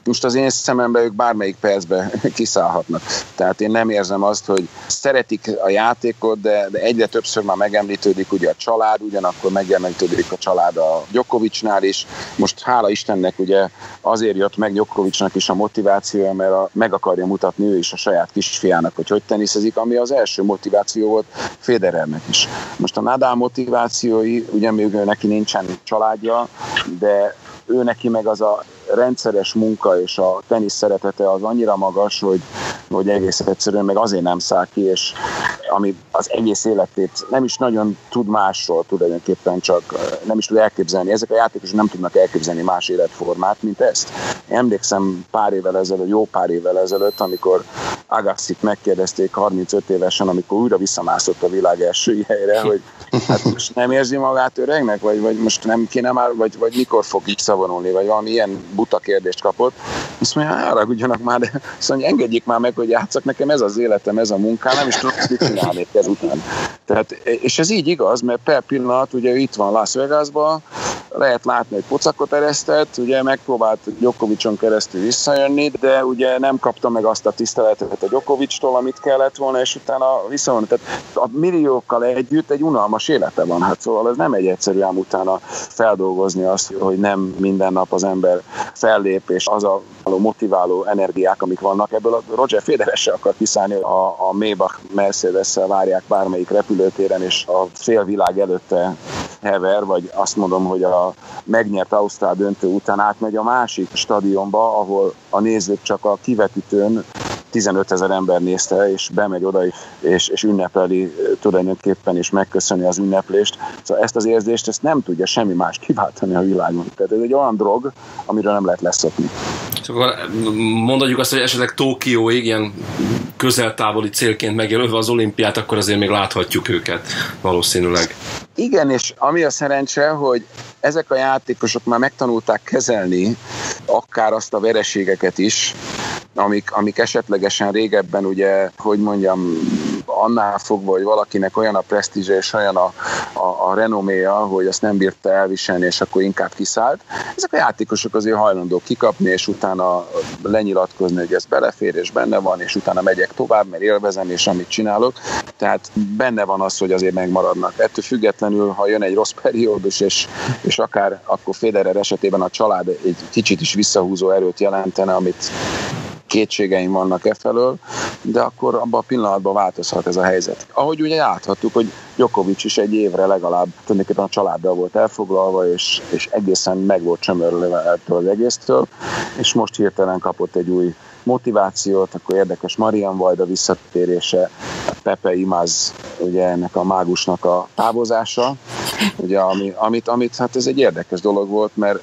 B: most az én szememben ők bármelyik percben kiszállhatnak. Tehát én nem érzem azt, hogy szeretik a játékot, de, de egyre többször már megemlítődik ugye a család, ugyanakkor megemlítődik a család a Djokovicnál is. Most hála Istennek ugye azért jött meg Djokovicnak is a motivációja, mert a, meg akarja mutatni ő is a saját kisfiának, hogy hogy teniszezik, ami az első motiváció volt Federernek is. Most a Nadal motivációi, ugye még neki nincsen családja, de ő neki meg az a rendszeres munka és a tenisz szeretete az annyira magas, hogy, hogy egész egyszerűen meg azért nem száll ki, és ami az egész életét nem is nagyon tud másról tulajdonképpen, csak nem is tud elképzelni. Ezek a játékosok nem tudnak elképzelni más életformát, mint ezt. Emlékszem pár évvel ezelőtt, jó pár évvel ezelőtt, amikor Agassit megkérdezték harmincöt évesen, amikor újra visszamászott a világ első helyre, hogy hát most nem érzi magát öregnek, vagy, vagy most nem kéne már, vagy, vagy mikor fog visszavonulni, vagy valami ilyen buta kérdést kapott. Azt mondja, haragudjanak már, de azt mondja, engedjék már meg, hogy játszak, nekem ez az életem, ez a munkám, nem is tudom, mit csinálni ezután. Tehát, és ez így igaz, mert per pillanat, ugye itt van Las Vegasban, lehet látni, hogy pocakot eresztett, ugye megpróbált Djokovicon keresztül visszajönni, de ugye nem kapta meg azt a tiszteletet a Djokovictól, amit kellett volna, és utána visszavonni. Tehát a milliókkal együtt egy unalmas élete van, hát szóval ez nem egy egyszerű ám utána feldolgozni azt, hogy nem minden nap az ember fellép, és az a motiváló energiák, amik vannak, ebből a Roger Federer se akar kiszállni, a, a Maybach Mercedes-szel várják bármelyik repülőtéren, és a félvilág előtte hever, vagy azt mondom, hogy a megnyert ausztrál döntő után átmegy a másik stadionba, ahol a nézők csak a kivetítőn tizenötezer ember nézte, és bemegy oda, és, és ünnepeli tulajdonképpen, és megköszöni az ünneplést. Szóval ezt az érzést, ezt nem tudja semmi más kiváltani a világon. Tehát ez egy olyan drog, amiről nem lehet leszokni.
C: Szóval mondhatjuk azt, hogy esetleg Tokióig ilyen közel-távoli célként megjelölve az olimpiát, akkor azért még láthatjuk őket valószínűleg.
B: Igen, és ami a szerencse, hogy ezek a játékosok már megtanulták kezelni akár azt a vereségeket is, amik, amik esetlegesen régebben, ugye, hogy mondjam, annál fogva, hogy valakinek olyan a presztízse és olyan a, a, a renoméja, hogy azt nem bírta elviselni, és akkor inkább kiszállt. Ezek a játékosok azért hajlandók kikapni, és utána lenyilatkozni, hogy ez belefér, és benne van, és utána megyek tovább, mert élvezem, és amit csinálok. Tehát benne van az, hogy azért megmaradnak. Ettől függetlenül, ha jön egy rossz periódus, és, és akár akkor Federer esetében a család egy kicsit is visszahúzó erőt jelentene, amit kétségeim vannak e felől, de akkor abban a pillanatban változhat ez a helyzet. Ahogy ugye láthattuk, hogy Djokovic is egy évre legalább tulajdonképpen a családdal volt elfoglalva, és, és egészen meg volt csömörlve ettől az egésztől, és most hirtelen kapott egy új motivációt, akkor érdekes Marian Vajda visszatérése, Pepe Imaz, ugye ennek a mágusnak a távozása, ugye, ami, amit, amit, hát ez egy érdekes dolog volt, mert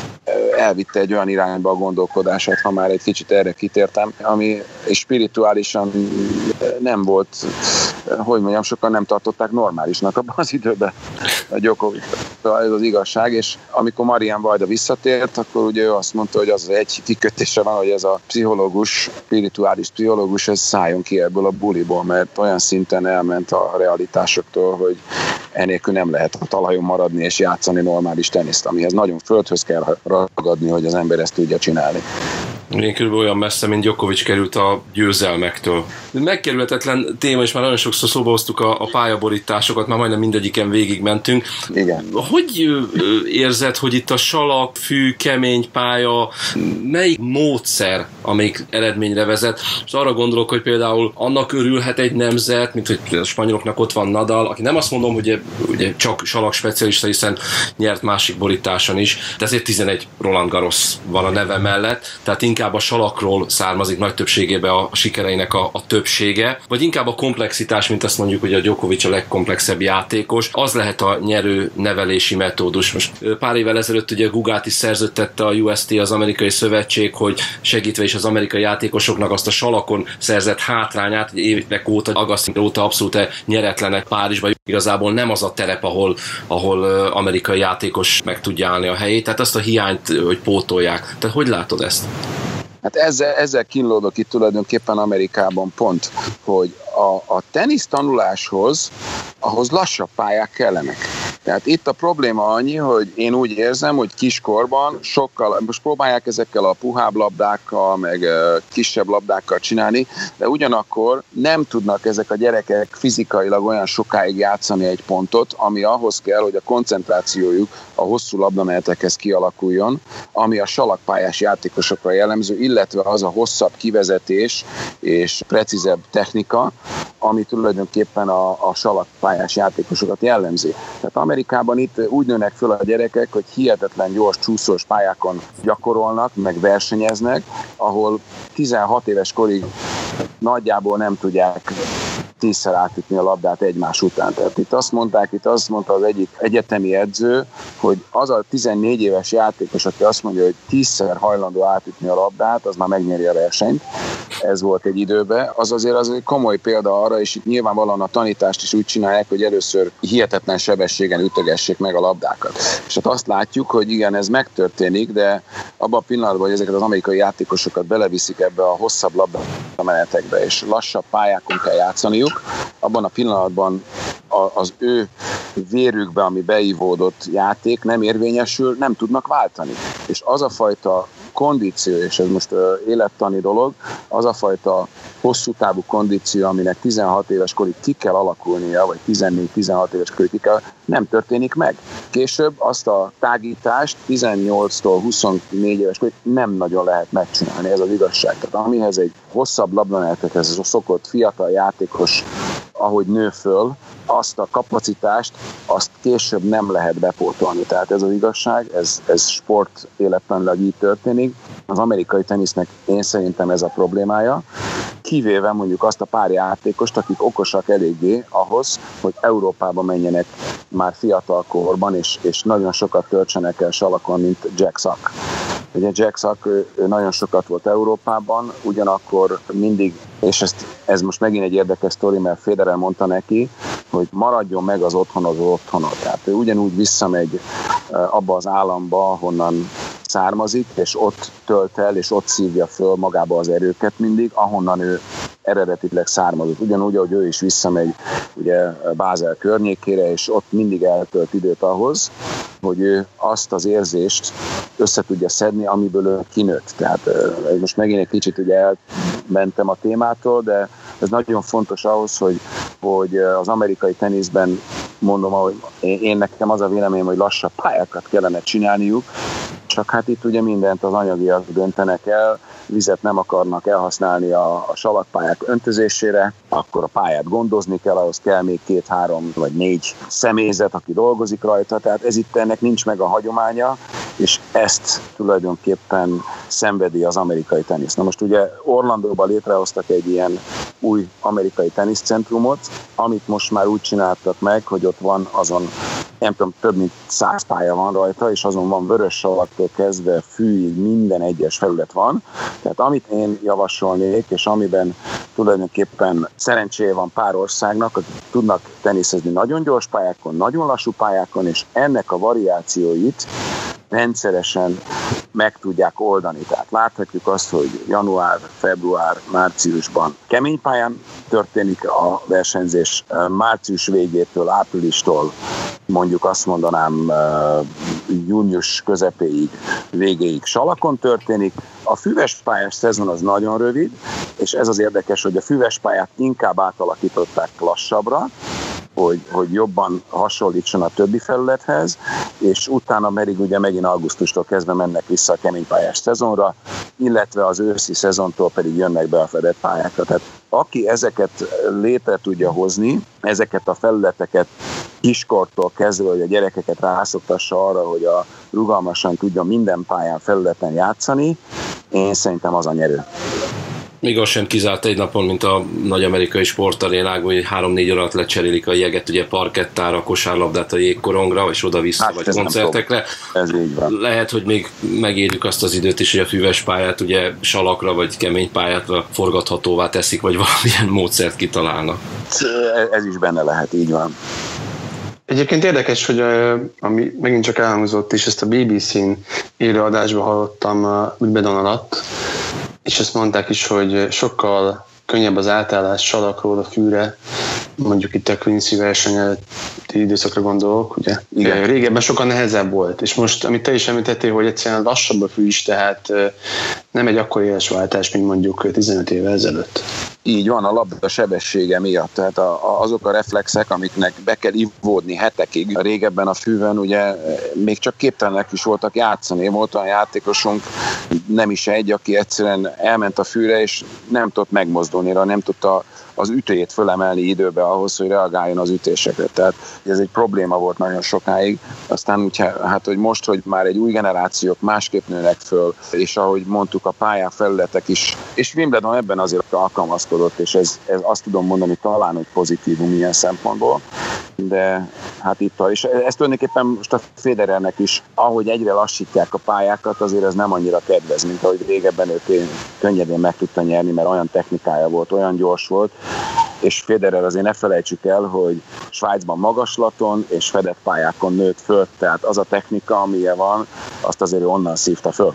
B: elvitte egy olyan irányba a gondolkodását, ha már egy kicsit erre kitértem, ami spirituálisan nem volt, hogy mondjam, sokan nem tartották normálisnak abban az időben a Djokovic. Ez az igazság, és amikor Marian Vajda visszatért, akkor ugye ő azt mondta, hogy az egy kikötése van, hogy ez a pszichológus, spirituális pszichológus, ez szálljon ki ebből a buliból, mert olyan szinten elment a realitásoktól, hogy enélkül nem lehet a talajon maradni és játszani normális teniszt, amihez nagyon földhöz kell ragadni, hogy az ember ezt tudja csinálni.
C: Én körülbelül olyan messze, mint Djokovic került a győzelmektől. Megkerülhetetlen téma, és már nagyon sokszor szóba hoztuk a, a pályaborításokat, már majdnem mindegyiken végigmentünk.
B: Igen.
C: Hogy érzed, hogy itt a salak, fű, kemény pálya, melyik módszer, amelyik eredményre vezet? És arra gondolok, hogy például annak örülhet egy nemzet, mint hogy a spanyoloknak ott van Nadal, aki nem azt mondom, hogy ugye csak salak specialista, hiszen nyert másik borításon is, de ezért tizenegy Roland Garros van a neve mellett, tehát inkább a salakról származik nagy többségében a sikereinek a, a többsége, vagy inkább a komplexitás, mint azt mondjuk, hogy a Djokovic a legkomplexebb játékos, az lehet a nyerő nevelési metódus. Most pár évvel ezelőtt ugye Gugát is szerződtette a U S T, az amerikai szövetség, hogy segítve is az amerikai játékosoknak azt a salakon szerzett hátrányát, évek óta, Agassi óta abszolút nyeretlenek Párizsban, igazából nem az a terep, ahol, ahol amerikai játékos meg tudja állni a helyét, tehát azt a hiányt, hogy pótolják. Tehát hogy látod ezt?
B: Hát ezzel, ezzel kínlódok itt tulajdonképpen Amerikában pont, hogy a, a tenisz tanuláshoz ahhoz lassabb pályák kellenek. Tehát itt a probléma annyi, hogy én úgy érzem, hogy kiskorban sokkal, most próbálják ezekkel a puhább labdákkal, meg kisebb labdákkal csinálni, de ugyanakkor nem tudnak ezek a gyerekek fizikailag olyan sokáig játszani egy pontot, ami ahhoz kell, hogy a koncentrációjuk a hosszú labdamenetekhez kialakuljon, ami a salakpályás játékosokra jellemző, illetve az a hosszabb kivezetés és precízebb technika, ami tulajdonképpen a, a salakpályás játékosokat jellemzi. Tehát Amerikában itt úgy nőnek föl a gyerekek, hogy hihetetlen gyors csúszós pályákon gyakorolnak, meg versenyeznek, ahol tizenhat éves korig nagyjából nem tudják tízszer átütni a labdát egymás után. Tehát itt azt mondták, itt azt mondta az egyik egyetemi edző, hogy az a tizennégy éves játékos, aki azt mondja, hogy tízszer hajlandó átütni a labdát, az már megnyeri a versenyt. Ez volt egy időben. Az azért az egy komoly példa arra, és itt nyilvánvalóan a tanítást is úgy csinálják, hogy először hihetetlen sebességen ütögessék meg a labdákat. És hát azt látjuk, hogy igen, ez megtörténik, de abban a pillanatban, hogy ezeket az amerikai játékosokat beleviszik ebbe a hosszabb labdamenetekbe, és lassabb pályákon kell játszaniuk, abban a pillanatban az ő vérükbe, ami beivódott játék nem érvényesül, nem tudnak váltani. És az a fajta kondíció, és ez most élettani dolog, az a fajta hosszú távú kondíció, aminek tizenhat éves korig ki kell alakulnia, vagy tizennégy-tizenhat éves korig ki kell, nem történik meg. Később azt a tágítást tizennyolctól huszonnégy éves korig nem nagyon lehet megcsinálni, ez az igazság. Tehát amihez egy hosszabb labdamenetekhez szokott fiatal játékos, ahogy nő föl, azt a kapacitást, azt később nem lehet bepótolni. Tehát ez az igazság, ez, ez sport élettanilag így történik. Az amerikai tenisznek én szerintem ez a problémája, kivéve mondjuk azt a pár játékost, akik okosak eléggé ahhoz, hogy Európába menjenek már fiatal korban, és, és nagyon sokat töltsenek el salakon, mint Jack Sock. Ugye Jack Sock ő, ő nagyon sokat volt Európában, ugyanakkor mindig, és ezt, ez most megint egy érdekes sztori, mert Federer mondta neki, hogy maradjon meg az otthon az otthona. Tehát ő ugyanúgy visszamegy abba az államba, ahonnan származik, és ott tölt el, és ott szívja föl magába az erőket mindig, ahonnan ő eredetileg származott. Ugyanúgy, ahogy ő is visszamegy ugye Bázel környékére, és ott mindig eltölt időt ahhoz, hogy ő azt az érzést össze tudja szedni, amiből ő kinőtt. Tehát most megint egy kicsit ugye elmentem a témától, de ez nagyon fontos ahhoz, hogy, hogy az amerikai teniszben mondom, hogy én nekem az a véleményem, hogy lassabb pályákat kellene csinálniuk, csak hát itt ugye mindent az anyagiak döntenek el, vizet nem akarnak elhasználni a, a salakpályák öntözésére, akkor a pályát gondozni kell, ahhoz kell még két-három vagy négy személyzet, aki dolgozik rajta, tehát ez itt ennek nincs meg a hagyománya, és ezt tulajdonképpen szenvedi az amerikai tenisz. Na most ugye Orlandóban létrehoztak egy ilyen új amerikai teniszcentrumot, amit most már úgy csináltak meg, hogy ott van azon, nem tudom, több mint száz pálya van rajta, és azon van vörös salaktól kezdve fűig minden egyes felület van. Tehát amit én javasolnék, és amiben tulajdonképpen szerencséje van pár országnak, hogy tudnak teniszezni nagyon gyors pályákon, nagyon lassú pályákon, és ennek a variációit rendszeresen meg tudják oldani. Tehát láthatjuk azt, hogy január, február, márciusban kemény pályán történik a versenyzés, március végétől, áprilistól mondjuk azt mondanám június közepéig, végéig salakon történik. A füves pályás szezon az nagyon rövid, és ez az érdekes, hogy a füves pályát inkább átalakították lassabbra, hogy, hogy jobban hasonlítson a többi felülethez, és utána pedig ugye megint augusztustól kezdve mennek vissza a keménypályás szezonra, illetve az őszi szezontól pedig jönnek be a fedett pályákra. Tehát aki ezeket létre tudja hozni, ezeket a felületeket kiskortól kezdve, hogy a gyerekeket rászoktassa arra, hogy a rugalmasan tudjon minden pályán, felületen játszani, én szerintem az a nyerő.
C: Még az sem kizárt egy napon, mint a nagy amerikai sportarénákban, hogy három-négy óra alatt lecserélik a jeget, ugye parkettára, a kosárlabdát a jégkorongra, és oda-vissza, hát, vagy koncertekre.
B: Ez így van.
C: Lehet, hogy még megérjük azt az időt is, hogy a füves pályát ugye salakra, vagy kemény pályátra forgathatóvá teszik, vagy valamilyen módszert kitalálnak.
B: Ez is benne lehet, így van.
D: Egyébként érdekes, hogy ami megint csak elhangzott is, ezt a bé bé cén élőadásban hallottam Wimbledon alatt, és ezt mondták is, hogy sokkal könnyebb az átállás salakról a fűre, mondjuk itt a Quincy verseny előtti időszakra gondolok, ugye? Igen. Régebben sokkal nehezebb volt, és most, amit te is említettél, hogy egyszerűen lassabb a fű is, tehát nem egy akkora élesváltás, mint mondjuk tizenöt évvel ezelőtt.
B: Így van, a labda sebessége miatt, tehát a, a, azok a reflexek, amiknek be kell ivódni hetekig. Régebben a fűvön ugye még csak képtelenek is voltak játszani. Volt olyan játékosunk, nem is egy, aki egyszerűen elment a fűre, és nem tudott megmozdulni, nem tudta az ütőjét fölemelni időbe ahhoz, hogy reagáljon az ütésekre. Tehát ez egy probléma volt nagyon sokáig. Aztán úgy, hát, hogy most, hogy már egy új generációk másképp nőnek föl, és ahogy mondtuk, a pályák felületek is, és Wimbledon ebben azért alkalmazkodott, és ez, ez azt tudom mondani, talán, hogy pozitívum ilyen szempontból, de hát itt, és ez tulajdonképpen most a Federernek is, ahogy egyre lassítják a pályákat, azért ez nem annyira kedvez, mint ahogy régebben ők könnyedén meg tudta nyerni, mert olyan technikája volt, olyan gyors volt, és Federer azért ne felejtsük el, hogy Svájcban magaslaton és fedett pályákon nőtt föl, tehát az a technika, amilyen van, azt azért onnan szívta föl.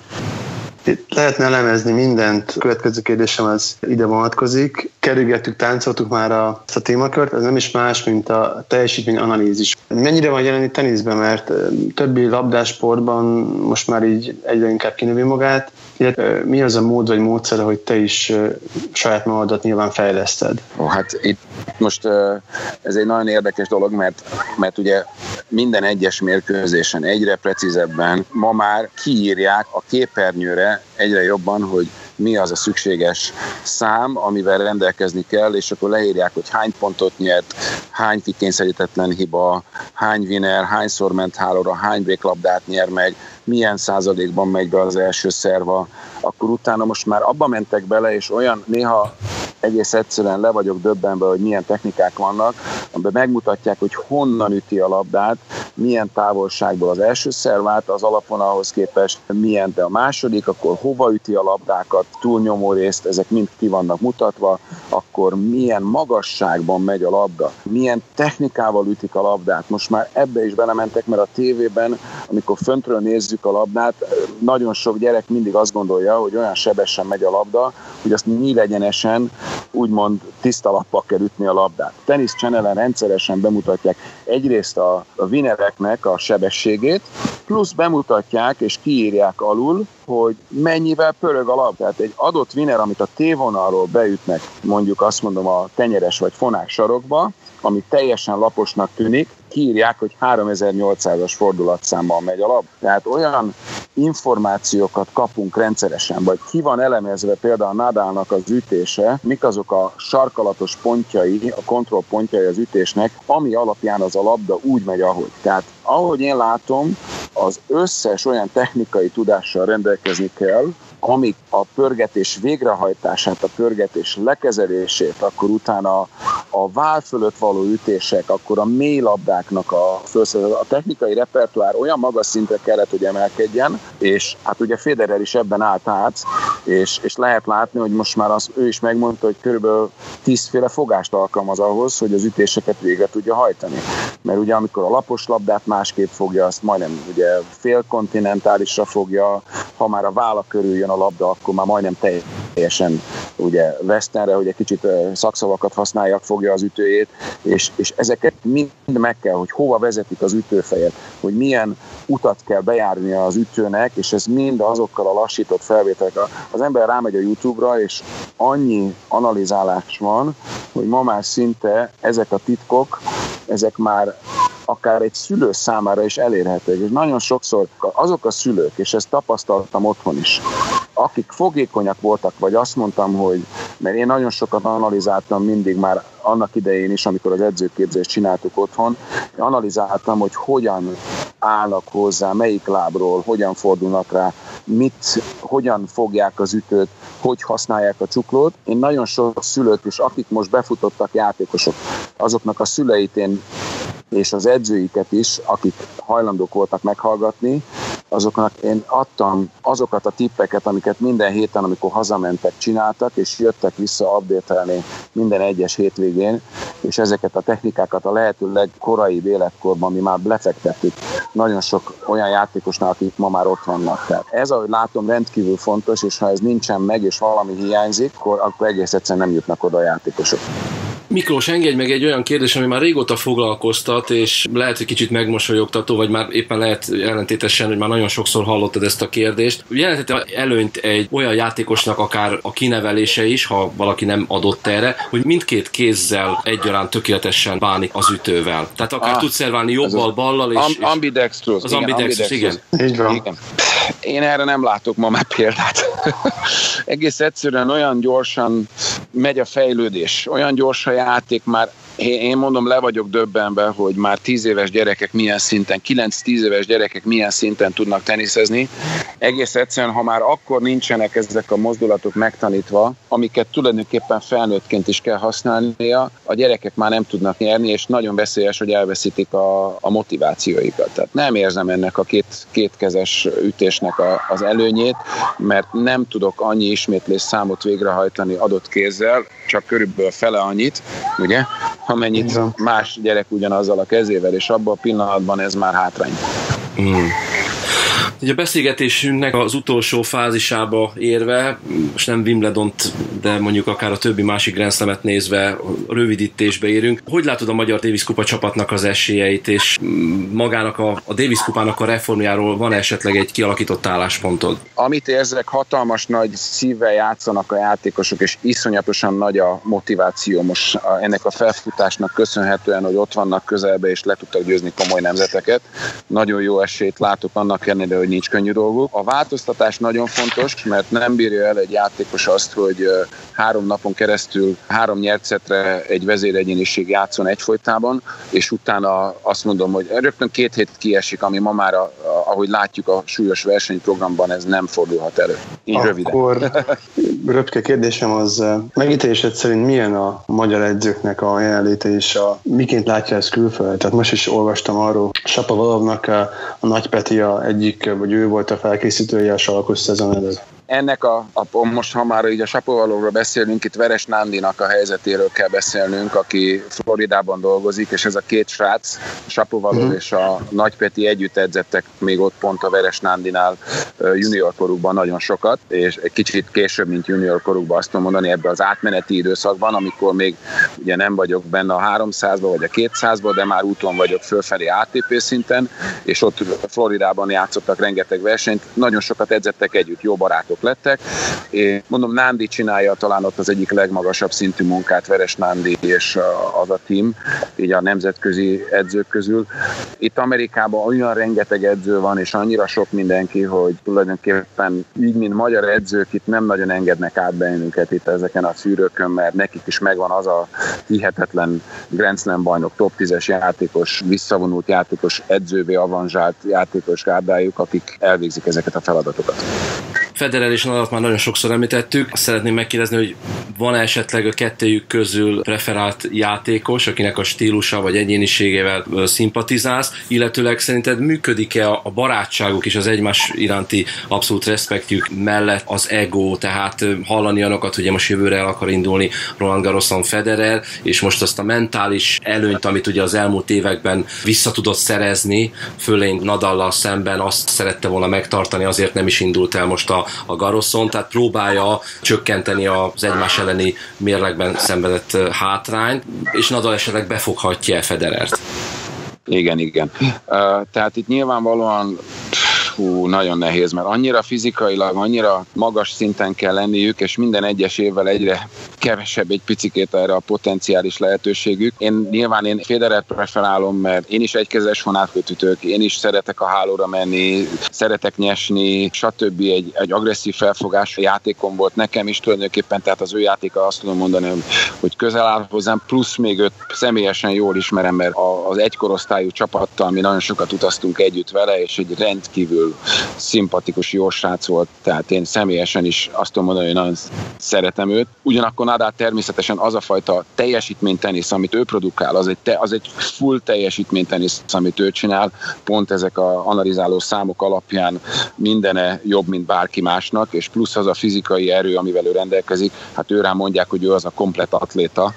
D: Itt lehetne elemezni mindent. A következő kérdésem az ide vonatkozik. Kerülgettük, táncoltuk már a, ezt a témakört, ez nem is más, mint a teljesítményanalízis. Mennyire van jelen itt teniszben, mert többi labdásportban most már így egyre inkább kinövi magát. Mi az a mód vagy módszer, hogy te is saját magadat nyilván fejleszted?
B: Ó, hát itt most ez egy nagyon érdekes dolog, mert, mert ugye minden egyes mérkőzésen egyre precízebben ma már kiírják a képernyőre egyre jobban, hogy mi az a szükséges szám, amivel rendelkezni kell, és akkor leírják, hogy hány pontot nyert, hány kikényszerítetlen hiba, hány winner, hányszor ment hálóra, hány breaklabdát nyer meg, milyen százalékban megy be az első szerva, akkor utána most már abba mentek bele, és olyan néha egész egyszerűen le vagyok döbbenve, hogy milyen technikák vannak, amiben megmutatják, hogy honnan üti a labdát, milyen távolságból az első szervát, az alapvonalhoz képest milyen, de a második, akkor hova üti a labdákat, túlnyomó részt, ezek mind ki vannak mutatva, akkor milyen magasságban megy a labda, milyen technikával ütik a labdát. Most már ebbe is belementek, mert a tévében, amikor föntről nézzük a labdát, nagyon sok gyerek mindig azt gondolja, hogy olyan sebesen megy a labda, hogy azt nyílegyenesen, úgymond tiszta lappal kell ütni a labdát. Tennis Channelen rendszeresen bemutatják egyrészt a, a winnereknek a sebességét, plusz bemutatják és kiírják alul, hogy mennyivel pörög a labda. Tehát egy adott winner, amit a T-vonalról beütnek, mondjuk azt mondom a tenyeres vagy fonák sarokba, ami teljesen laposnak tűnik, kiírják, hogy háromezer-nyolcszázas fordulatszámmal megy a labda. Tehát olyan információkat kapunk rendszeresen, vagy ki van elemezve például a Nadalnak az ütése, mik azok a sarkalatos pontjai, a kontrollpontjai az ütésnek, ami alapján az a labda úgy megy, ahogy. Tehát ahogy én látom, az összes olyan technikai tudással rendelkezni kell, amik a pörgetés végrehajtását, a pörgetés lekezelését, akkor utána a vál fölött való ütések, akkor a mély labdáknak a felszerelés, a technikai repertoár olyan magas szintre kellett, hogy emelkedjen, és hát ugye Federer is ebben állt át, és, és lehet látni, hogy most már az, ő is megmondta, hogy körülbelül tízféle fogást alkalmaz ahhoz, hogy az ütéseket végre tudja hajtani. Mert ugye amikor a lapos labdát másképp fogja, azt majdnem ugye félkontinentálisra fogja, ha már a válla körül jön a labda, akkor már majdnem teljesen ugye westernre, hogy egy kicsit szakszavakat használjak, fogja az ütőjét, és, és ezeket mind meg kell, hogy hova vezetik az ütőfejet, hogy milyen utat kell bejárnia az ütőnek, és ez mind azokkal a lassított felvételek. Az ember rámegy a YouTube-ra, és annyi analizálás van, hogy ma már szinte ezek a titkok, ezek már akár egy szülő számára is elérhetők. És nagyon sokszor azok a szülők, és ezt tapasztaltam otthon is, akik fogékonyak voltak, vagy azt mondtam, hogy, mert én nagyon sokat analizáltam mindig már annak idején is, amikor az edzőképzést csináltuk otthon, analizáltam, hogy hogyan állnak hozzá, melyik lábról, hogyan fordulnak rá, mit, hogyan fogják az ütőt, hogy használják a csuklót. Én nagyon sok szülőt is, akik most befutottak játékosok, azoknak a szüleit én és az edzőiket is, akik hajlandók voltak meghallgatni, azoknak én adtam azokat a tippeket, amiket minden héten, amikor hazamentek, csináltak, és jöttek vissza update-elni minden egyes hétvégén, és ezeket a technikákat a lehető legkorai életkorban mi már lefektettük nagyon sok olyan játékosnál, akik ma már ott vannak. Tehát ez, ahogy látom, rendkívül fontos, és ha ez nincsen meg, és valami hiányzik, akkor, akkor egész egyszerűen nem jutnak oda a játékosok.
C: Miklós, engedj meg egy olyan kérdés, ami már régóta foglalkoztat, és lehet, hogy kicsit megmosolyogtató, vagy már éppen lehet ellentétesen, hogy már nagyon sokszor hallottad ezt a kérdést. Jelentette előnyt egy olyan játékosnak akár a kinevelése is, ha valaki nem adott erre, hogy mindkét kézzel egyaránt tökéletesen bánik az ütővel. Tehát akár ah, tudsz szerválni jobbal, ballal, és...
B: Am- ambidextrous.
C: Az ambidextrous, igen.
D: Így van.
B: Igen. Én erre nem látok ma már példát. Egész egyszerűen olyan gyorsan megy a fejlődés, olyan gyors a játék már. Én mondom, le vagyok döbbenve, hogy már tíz éves gyerekek milyen szinten, kilenc-tíz éves gyerekek milyen szinten tudnak teniszezni. Egész egyszerűen, ha már akkor nincsenek ezek a mozdulatok megtanítva, amiket tulajdonképpen felnőttként is kell használnia, a gyerekek már nem tudnak nyerni, és nagyon veszélyes, hogy elveszítik a, a motivációikat. Tehát nem érzem ennek a két, kétkezes ütésnek a, az előnyét, mert nem tudok annyi ismétlés számot végrehajtani adott kézzel, csak körülbelül fele annyit, ugye? Amennyit más gyerek ugyanazzal a kezével, és abban a pillanatban ez már hátrány.
C: Mm. Ugye a beszélgetésünknek az utolsó fázisába érve, most nem Wimbledont, de mondjuk akár a többi másik Grand Slamet nézve rövidítésbe érünk. Hogy látod a Magyar Davis Kupa csapatnak az esélyeit, és magának a, a Davis Kupának a reformjáról van esetleg egy kialakított álláspontod?
B: Amit érzek, hatalmas nagy szívvel játszanak a játékosok, és iszonyatosan nagy a motiváció most ennek a felfutásnak köszönhetően, hogy ott vannak közelbe, és le tudtak győzni komoly nemzeteket. Nagyon jó esélyt látok annak ellenére, hogy nincs könnyű dolguk. A változtatás nagyon fontos, mert nem bírja el egy játékos azt, hogy három napon keresztül három nyert szettre egy vezéregyéniség játszon egyfolytában, és utána azt mondom, hogy rögtön két hét kiesik, ami ma már, a, ahogy látjuk a súlyos versenyprogramban, ez nem fordulhat elő. Így
D: Akkor
B: röviden.
D: Akkor röpke kérdésem az, megítélésed szerint milyen a magyar edzőknek a jelenléte, és a, miként látja ezt külföldön? Tehát most is olvastam arról, Shapovalovnak a, a Nagy Peti a egyik, vagy ő volt a felkészítője a salakos szezon előtt.
B: Ennek a, a, most ha már így a Shapovalovról beszélünk, itt Veres Nándinak a helyzetéről kell beszélnünk, aki Floridában dolgozik, és ez a két srác, Shapovalov uh-huh. és a Nagy Peti együtt edzettek még ott pont a Veres Nándinál junior korukban nagyon sokat, és egy kicsit később, mint junior korukban, azt tudom mondani, ebben az átmeneti időszakban, amikor még ugye nem vagyok benne a háromszázba vagy a kétszázba, de már úton vagyok fölfelé á té pé szinten, és ott Floridában játszottak rengeteg versenyt, nagyon sokat edzettek együtt, jó barátok lettek. Én mondom, Nándi csinálja talán ott az egyik legmagasabb szintű munkát, Veres Nándi és az a team, így a nemzetközi edzők közül. Itt Amerikában olyan rengeteg edző van, és annyira sok mindenki, hogy tulajdonképpen így, mint magyar edzők, itt nem nagyon engednek át bennünket itt ezeken a fűrőkön, mert nekik is megvan az a hihetetlen Grand Slam bajnok, top tízes játékos, visszavonult játékos, edzővé avanzsált játékos gárdájuk, akik elvégzik ezeket a feladatokat.
C: Federer és Nadalt már nagyon sokszor említettük. Szeretném megkérdezni, hogy van esetleg a kettőjük közül preferált játékos, akinek a stílusa vagy egyéniségével szimpatizálsz, illetőleg szerinted működik-e a barátságuk és az egymás iránti abszolút respektjük mellett az ego, tehát hallani olyanokat, hogy most jövőre el akar indulni Roland Garroson Federer, és most azt a mentális előnyt, amit ugye az elmúlt években vissza tudott szerezni, főleg Nadallal szemben, azt szerette volna megtartani, azért nem is indult el most a a Garroson, tehát próbálja csökkenteni az egymás elleni mérlegben szenvedett hátrányt, és Nadal esetleg befoghatja Federert.
B: Igen, igen. Uh, tehát itt nyilvánvalóan hú, nagyon nehéz, mert annyira fizikailag, annyira magas szinten kell lenniük, és minden egyes évvel egyre kevesebb egy picikét erre a potenciális lehetőségük. Én nyilván én Federert preferálom, mert én is egykezes vonátkötütök, én is szeretek a hálóra menni, szeretek nyesni, stb. Egy, egy agresszív felfogás a játékom volt nekem is tulajdonképpen, tehát az ő játéka azt tudom mondani, hogy közel áll hozzám, plusz még őt személyesen jól ismerem, mert az egykorosztályú csapattal mi nagyon sokat utaztunk együtt vele, és egy rendkívül szimpatikus, jó srác volt, tehát én személyesen is azt tudom mondani, hogy nagyon szeretem őt. Ugyanakkor Nadal természetesen az a fajta teljesítménytenisz, amit ő produkál, az egy, te, az egy full teljesítménytenisz, amit ő csinál, pont ezek a analizáló számok alapján mindene jobb, mint bárki másnak, és plusz az a fizikai erő, amivel ő rendelkezik, hát őrá mondják, hogy ő az a komplett atléta,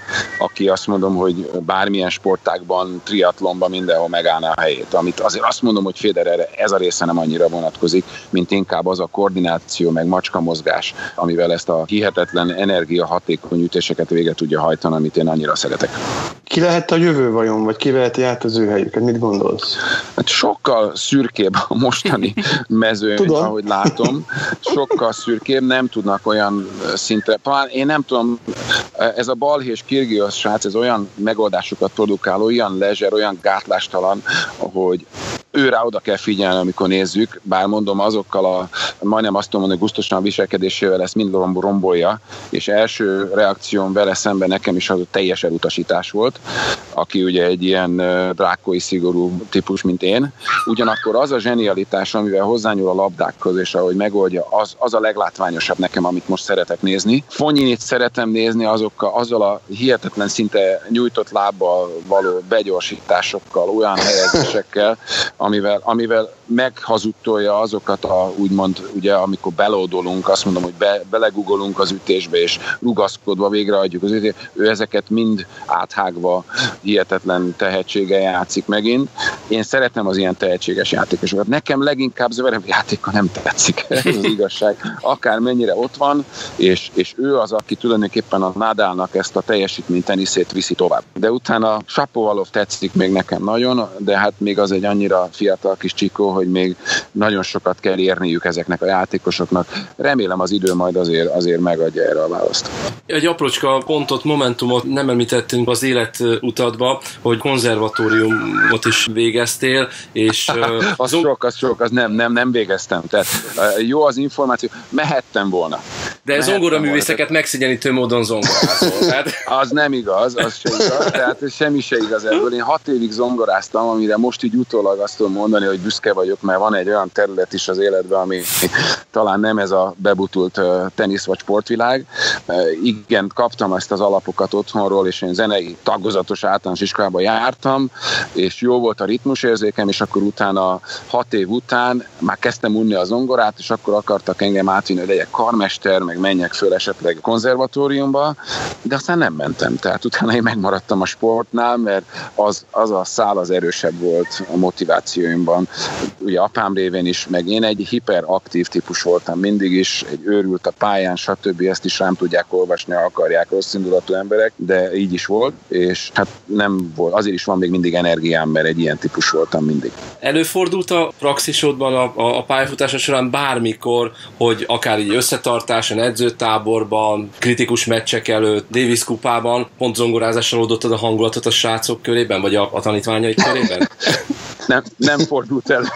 B: aki azt mondom, hogy bármilyen sportágban, triatlonban mindenhol megállná a helyét. Amit azért azt mondom, hogy Federerre ez a része nem annyira vonatkozik, mint inkább az a koordináció, meg macska mozgás, amivel ezt a hihetetlen energiahatékony ütéseket végre tudja hajtani, amit én annyira szeretek.
D: Ki lehet a jövő vajon, vagy ki veheti át az ő helyüket? Mit gondolsz?
B: Hát sokkal szürkébb a mostani mezőny, Tudom. ahogy látom. Sokkal szürkébb, nem tudnak olyan szintre. Talán én nem tudom, ez a balhé és Kyrgios srác, ez olyan megoldásokat produkál, olyan lezser, olyan gátlástalan, hogy őrá oda kell figyelni, amikor nézzük, bár mondom, azokkal a, majdnem azt tudom mondani, gusztusan viselkedésével ezt mind rombolja, és első reakcióm vele szemben nekem is az a teljes elutasítás volt, aki ugye egy ilyen drákói szigorú típus, mint én. Ugyanakkor az a zsenialitás, amivel hozzányúl a labdákhoz, és ahogy megoldja, az, az a leglátványosabb nekem, amit most szeretek nézni. Fognyinyt szeretem nézni azokkal, azzal a hihetetlen szinte nyújtott lábbal való begyorsításokkal, olyan helyezésekkel, amivel, amivel meghazudtolja azokat a, úgymond, ugye, amikor belódolunk, azt mondom, hogy be, belegugolunk az ütésbe, és rugaszkodva végrehajtjuk az ütést, ő ezeket mind áthágva hihetetlen tehetséggel játszik megint. Én szeretem az ilyen tehetséges játékosokat. Nekem leginkább Zverev játéka nem tetszik, ez az igazság. Akár mennyire ott van, és, és ő az, aki tulajdonképpen a Nadalnak ezt a teljesítmény teniszét viszi tovább. De utána Shapovalov tetszik még nekem nagyon, de hát még az egy annyira fiatal kis csikó, hogy még nagyon sokat kell érniük ezeknek a játékosoknak. Remélem az idő majd azért, azért megadja erre a választ.
C: Egy aprócska pontot, momentumot nem említettünk az életutadba, hogy konzervatóriumot is végeztél, és...
B: az zong- sok, az sok, az nem, nem, nem végeztem. Tehát jó az információ, mehettem volna.
C: De zongoraművészeket megszigyenítő módon zongorázol. Tehát...
B: az nem igaz, az se igaz, tehát semmi se igaz ebből. Én hat évig zongoráztam, amire most így utólag azt tudom mondani, hogy büszke vagyok, mert van egy olyan terület is az életben, ami talán nem ez a bebutult tenisz vagy sportvilág. Igen, kaptam ezt az alapokat otthonról, és én zenei tagozatos általános iskolába jártam, és jó volt a ritmusérzékem, és akkor utána hat év után már kezdtem unni a zongorát, és akkor akartak engem átvinni, hogy legyek karmester, meg menjek föl esetleg konzervatóriumba, de aztán nem mentem. Tehát utána én megmaradtam a sportnál, mert az, az a szál az erősebb volt a motivációimban. Ugye apám révén is, meg én egy hiperaktív típus voltam mindig is, egy őrült a pályán, stb. Ezt is rám tudják olvasni, ha akarják rosszindulatú emberek, de így is volt, és hát nem volt, azért is van még mindig energiám, mert egy ilyen típus voltam mindig.
C: Előfordult a praxisodban, a, a, a pályafutása során bármikor, hogy akár így összetartáson, edzőtáborban, kritikus meccsek előtt, Davis kupában pont zongorázással oldottad a hangulatot a srácok körében, vagy a, a tanítványaik körében?
B: Nem, nem fordult el.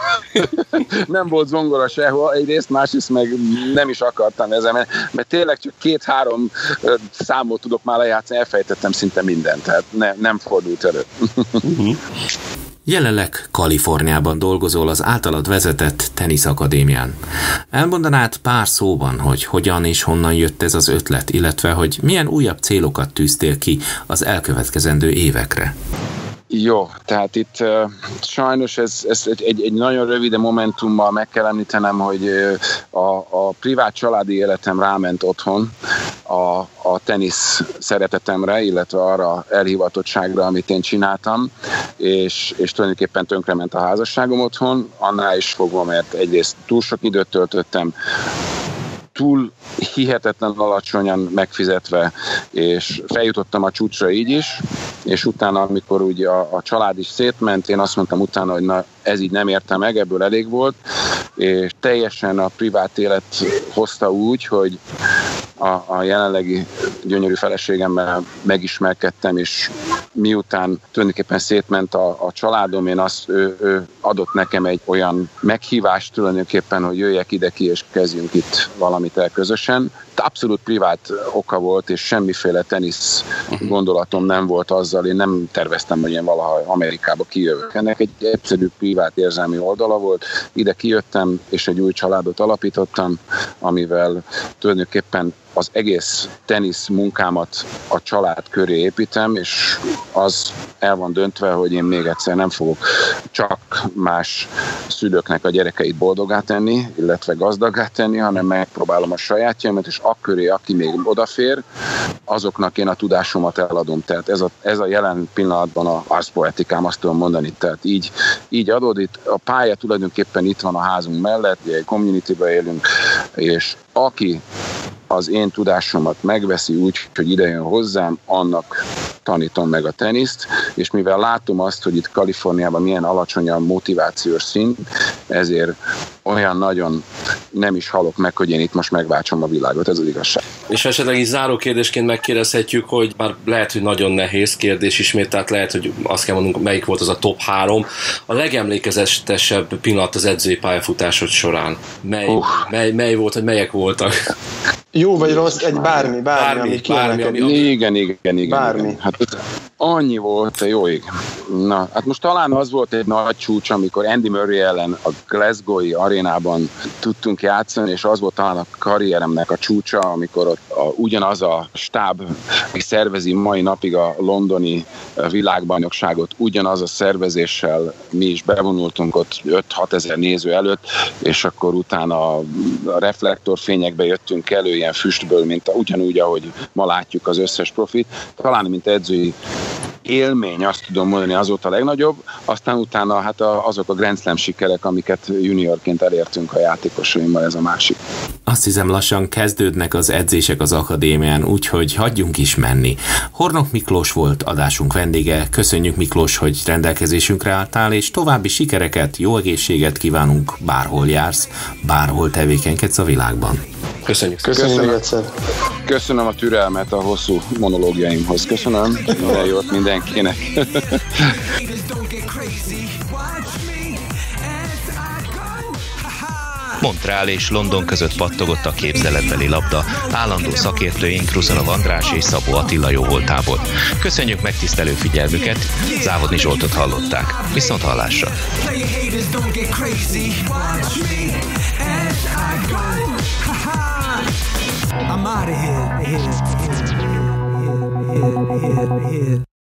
B: Nem volt zongora sehol, egyrészt, másrészt meg nem is akartam ezen, mert, mert tényleg csak két-három számot tudok már lejátszani, elfejtettem szinte mindent, tehát ne, nem fordult elő.
A: Uh-huh. Jelenleg Kaliforniában dolgozol az általad vezetett teniszakadémián. Elmondanád pár szóban, hogy hogyan és honnan jött ez az ötlet, illetve hogy milyen újabb célokat tűztél ki az elkövetkezendő évekre?
B: Jó, tehát itt uh, sajnos ez, ez egy, egy, egy nagyon rövid momentummal meg kell említenem, hogy uh, a, a privát családi életem ráment otthon a, a tenisz szeretetemre, illetve arra elhivatottságra, amit én csináltam, és, és tulajdonképpen tönkrement a házasságom otthon, annál is fogva, mert egyrészt túl sok időt töltöttem, túl hihetetlen alacsonyan megfizetve, és feljutottam a csúcsra így is, és utána, amikor ugye a, a család is szétment, én azt mondtam utána, hogy na, ez így nem érte meg, ebből elég volt, és teljesen a privát élet hozta úgy, hogy a, a jelenlegi gyönyörű feleségemmel megismerkedtem, és miután tulajdonképpen szétment a, a családom, én azt, ő, ő adott nekem egy olyan meghívást tulajdonképpen, hogy jöjjek ide ki, és kezdjünk itt valamit el közösen. Abszolút privát oka volt, és semmiféle tenisz gondolatom nem volt azzal, én nem terveztem, hogy én valaha Amerikába kijövök. Ennek egy egyszerű privát érzelmi oldala volt. Ide kijöttem, és egy új családot alapítottam, amivel tulajdonképpen az egész tenisz munkámat a család köré építem, és az el van döntve, hogy én még egyszer nem fogok csak más szülőknek a gyerekeit boldoggá tenni, illetve gazdaggá tenni, hanem megpróbálom a sajátjaimat, és akköré, aki még odafér, azoknak én a tudásomat eladom. Tehát ez a, ez a jelen pillanatban a arszpoetikám, azt tudom mondani. Tehát így, így adódik. A pálya tulajdonképpen itt van a házunk mellett, egy communitybe élünk, és aki az én tudásomat megveszi úgy, hogy ide jön hozzám, annak tanítom meg a teniszt, és mivel látom azt, hogy itt Kaliforniában milyen alacsony a motivációs szint, ezért olyan nagyon nem is halok meg, hogy én itt most megváltsom a világot, ez az igazság.
C: És esetleg így záró kérdésként megkérdezhetjük, hogy már lehet, hogy nagyon nehéz kérdés ismét, tehát lehet, hogy azt kell mondanunk, melyik volt az a top három. A legemlékezetesebb pillanat az edzői pályafutásod során. Mely, uh. mely, mely volt, hogy melyek voltak?
D: Jó vagy rossz, egy bármi, bármi, bármi ami
C: bármi, ami,
B: ami... Igen, igen, igen.
D: Bármi.
B: Igen. Hát annyi volt, jó ég. Na, hát most talán az volt egy nagy csúcs, amikor Andy Murray ellen a Glasgow-i arénában tudtunk játszani, és az volt talán a karrieremnek a csúcsa, amikor ott a, ugyanaz a stáb, aki szervezi mai napig a londoni világbajnokságot, ugyanaz a szervezéssel mi is bevonultunk ott öt-hat ezer néző előtt, és akkor utána a reflektorfényekbe jöttünk elő, ilyen füstből, mint a, ugyanúgy, ahogy ma látjuk az összes profit. Talán, mint edzői élmény, azt tudom mondani, az volt a legnagyobb, aztán utána hát a, azok a Grand Slam sikerek, amiket juniorként elértünk a játékosaimmal, ez a másik.
A: Azt hiszem, lassan kezdődnek az edzések az akadémián, úgyhogy hagyjunk is menni. Hornok Miklós volt adásunk vendége, köszönjük Miklós, hogy rendelkezésünkre álltál, és további sikereket, jó egészséget kívánunk, bárhol jársz, bárhol tevékenykedsz a világban.
C: Köszönjük.
D: Köszönjük. Köszönöm egyszer.
B: Köszönöm a türelmet a hosszú monológiaimhoz. Köszönöm. Minden jót mindenkinek.
E: Montreal és London között pattogott a képzeletbeli labda, állandó szakértőink Ruszanov András és Szabó Attila jóvoltából. Köszönjük megtisztelő figyelmüket, Závodni Zsoltot hallották. Viszont hallásra! I'm out of here. here, here, here, here, here, here.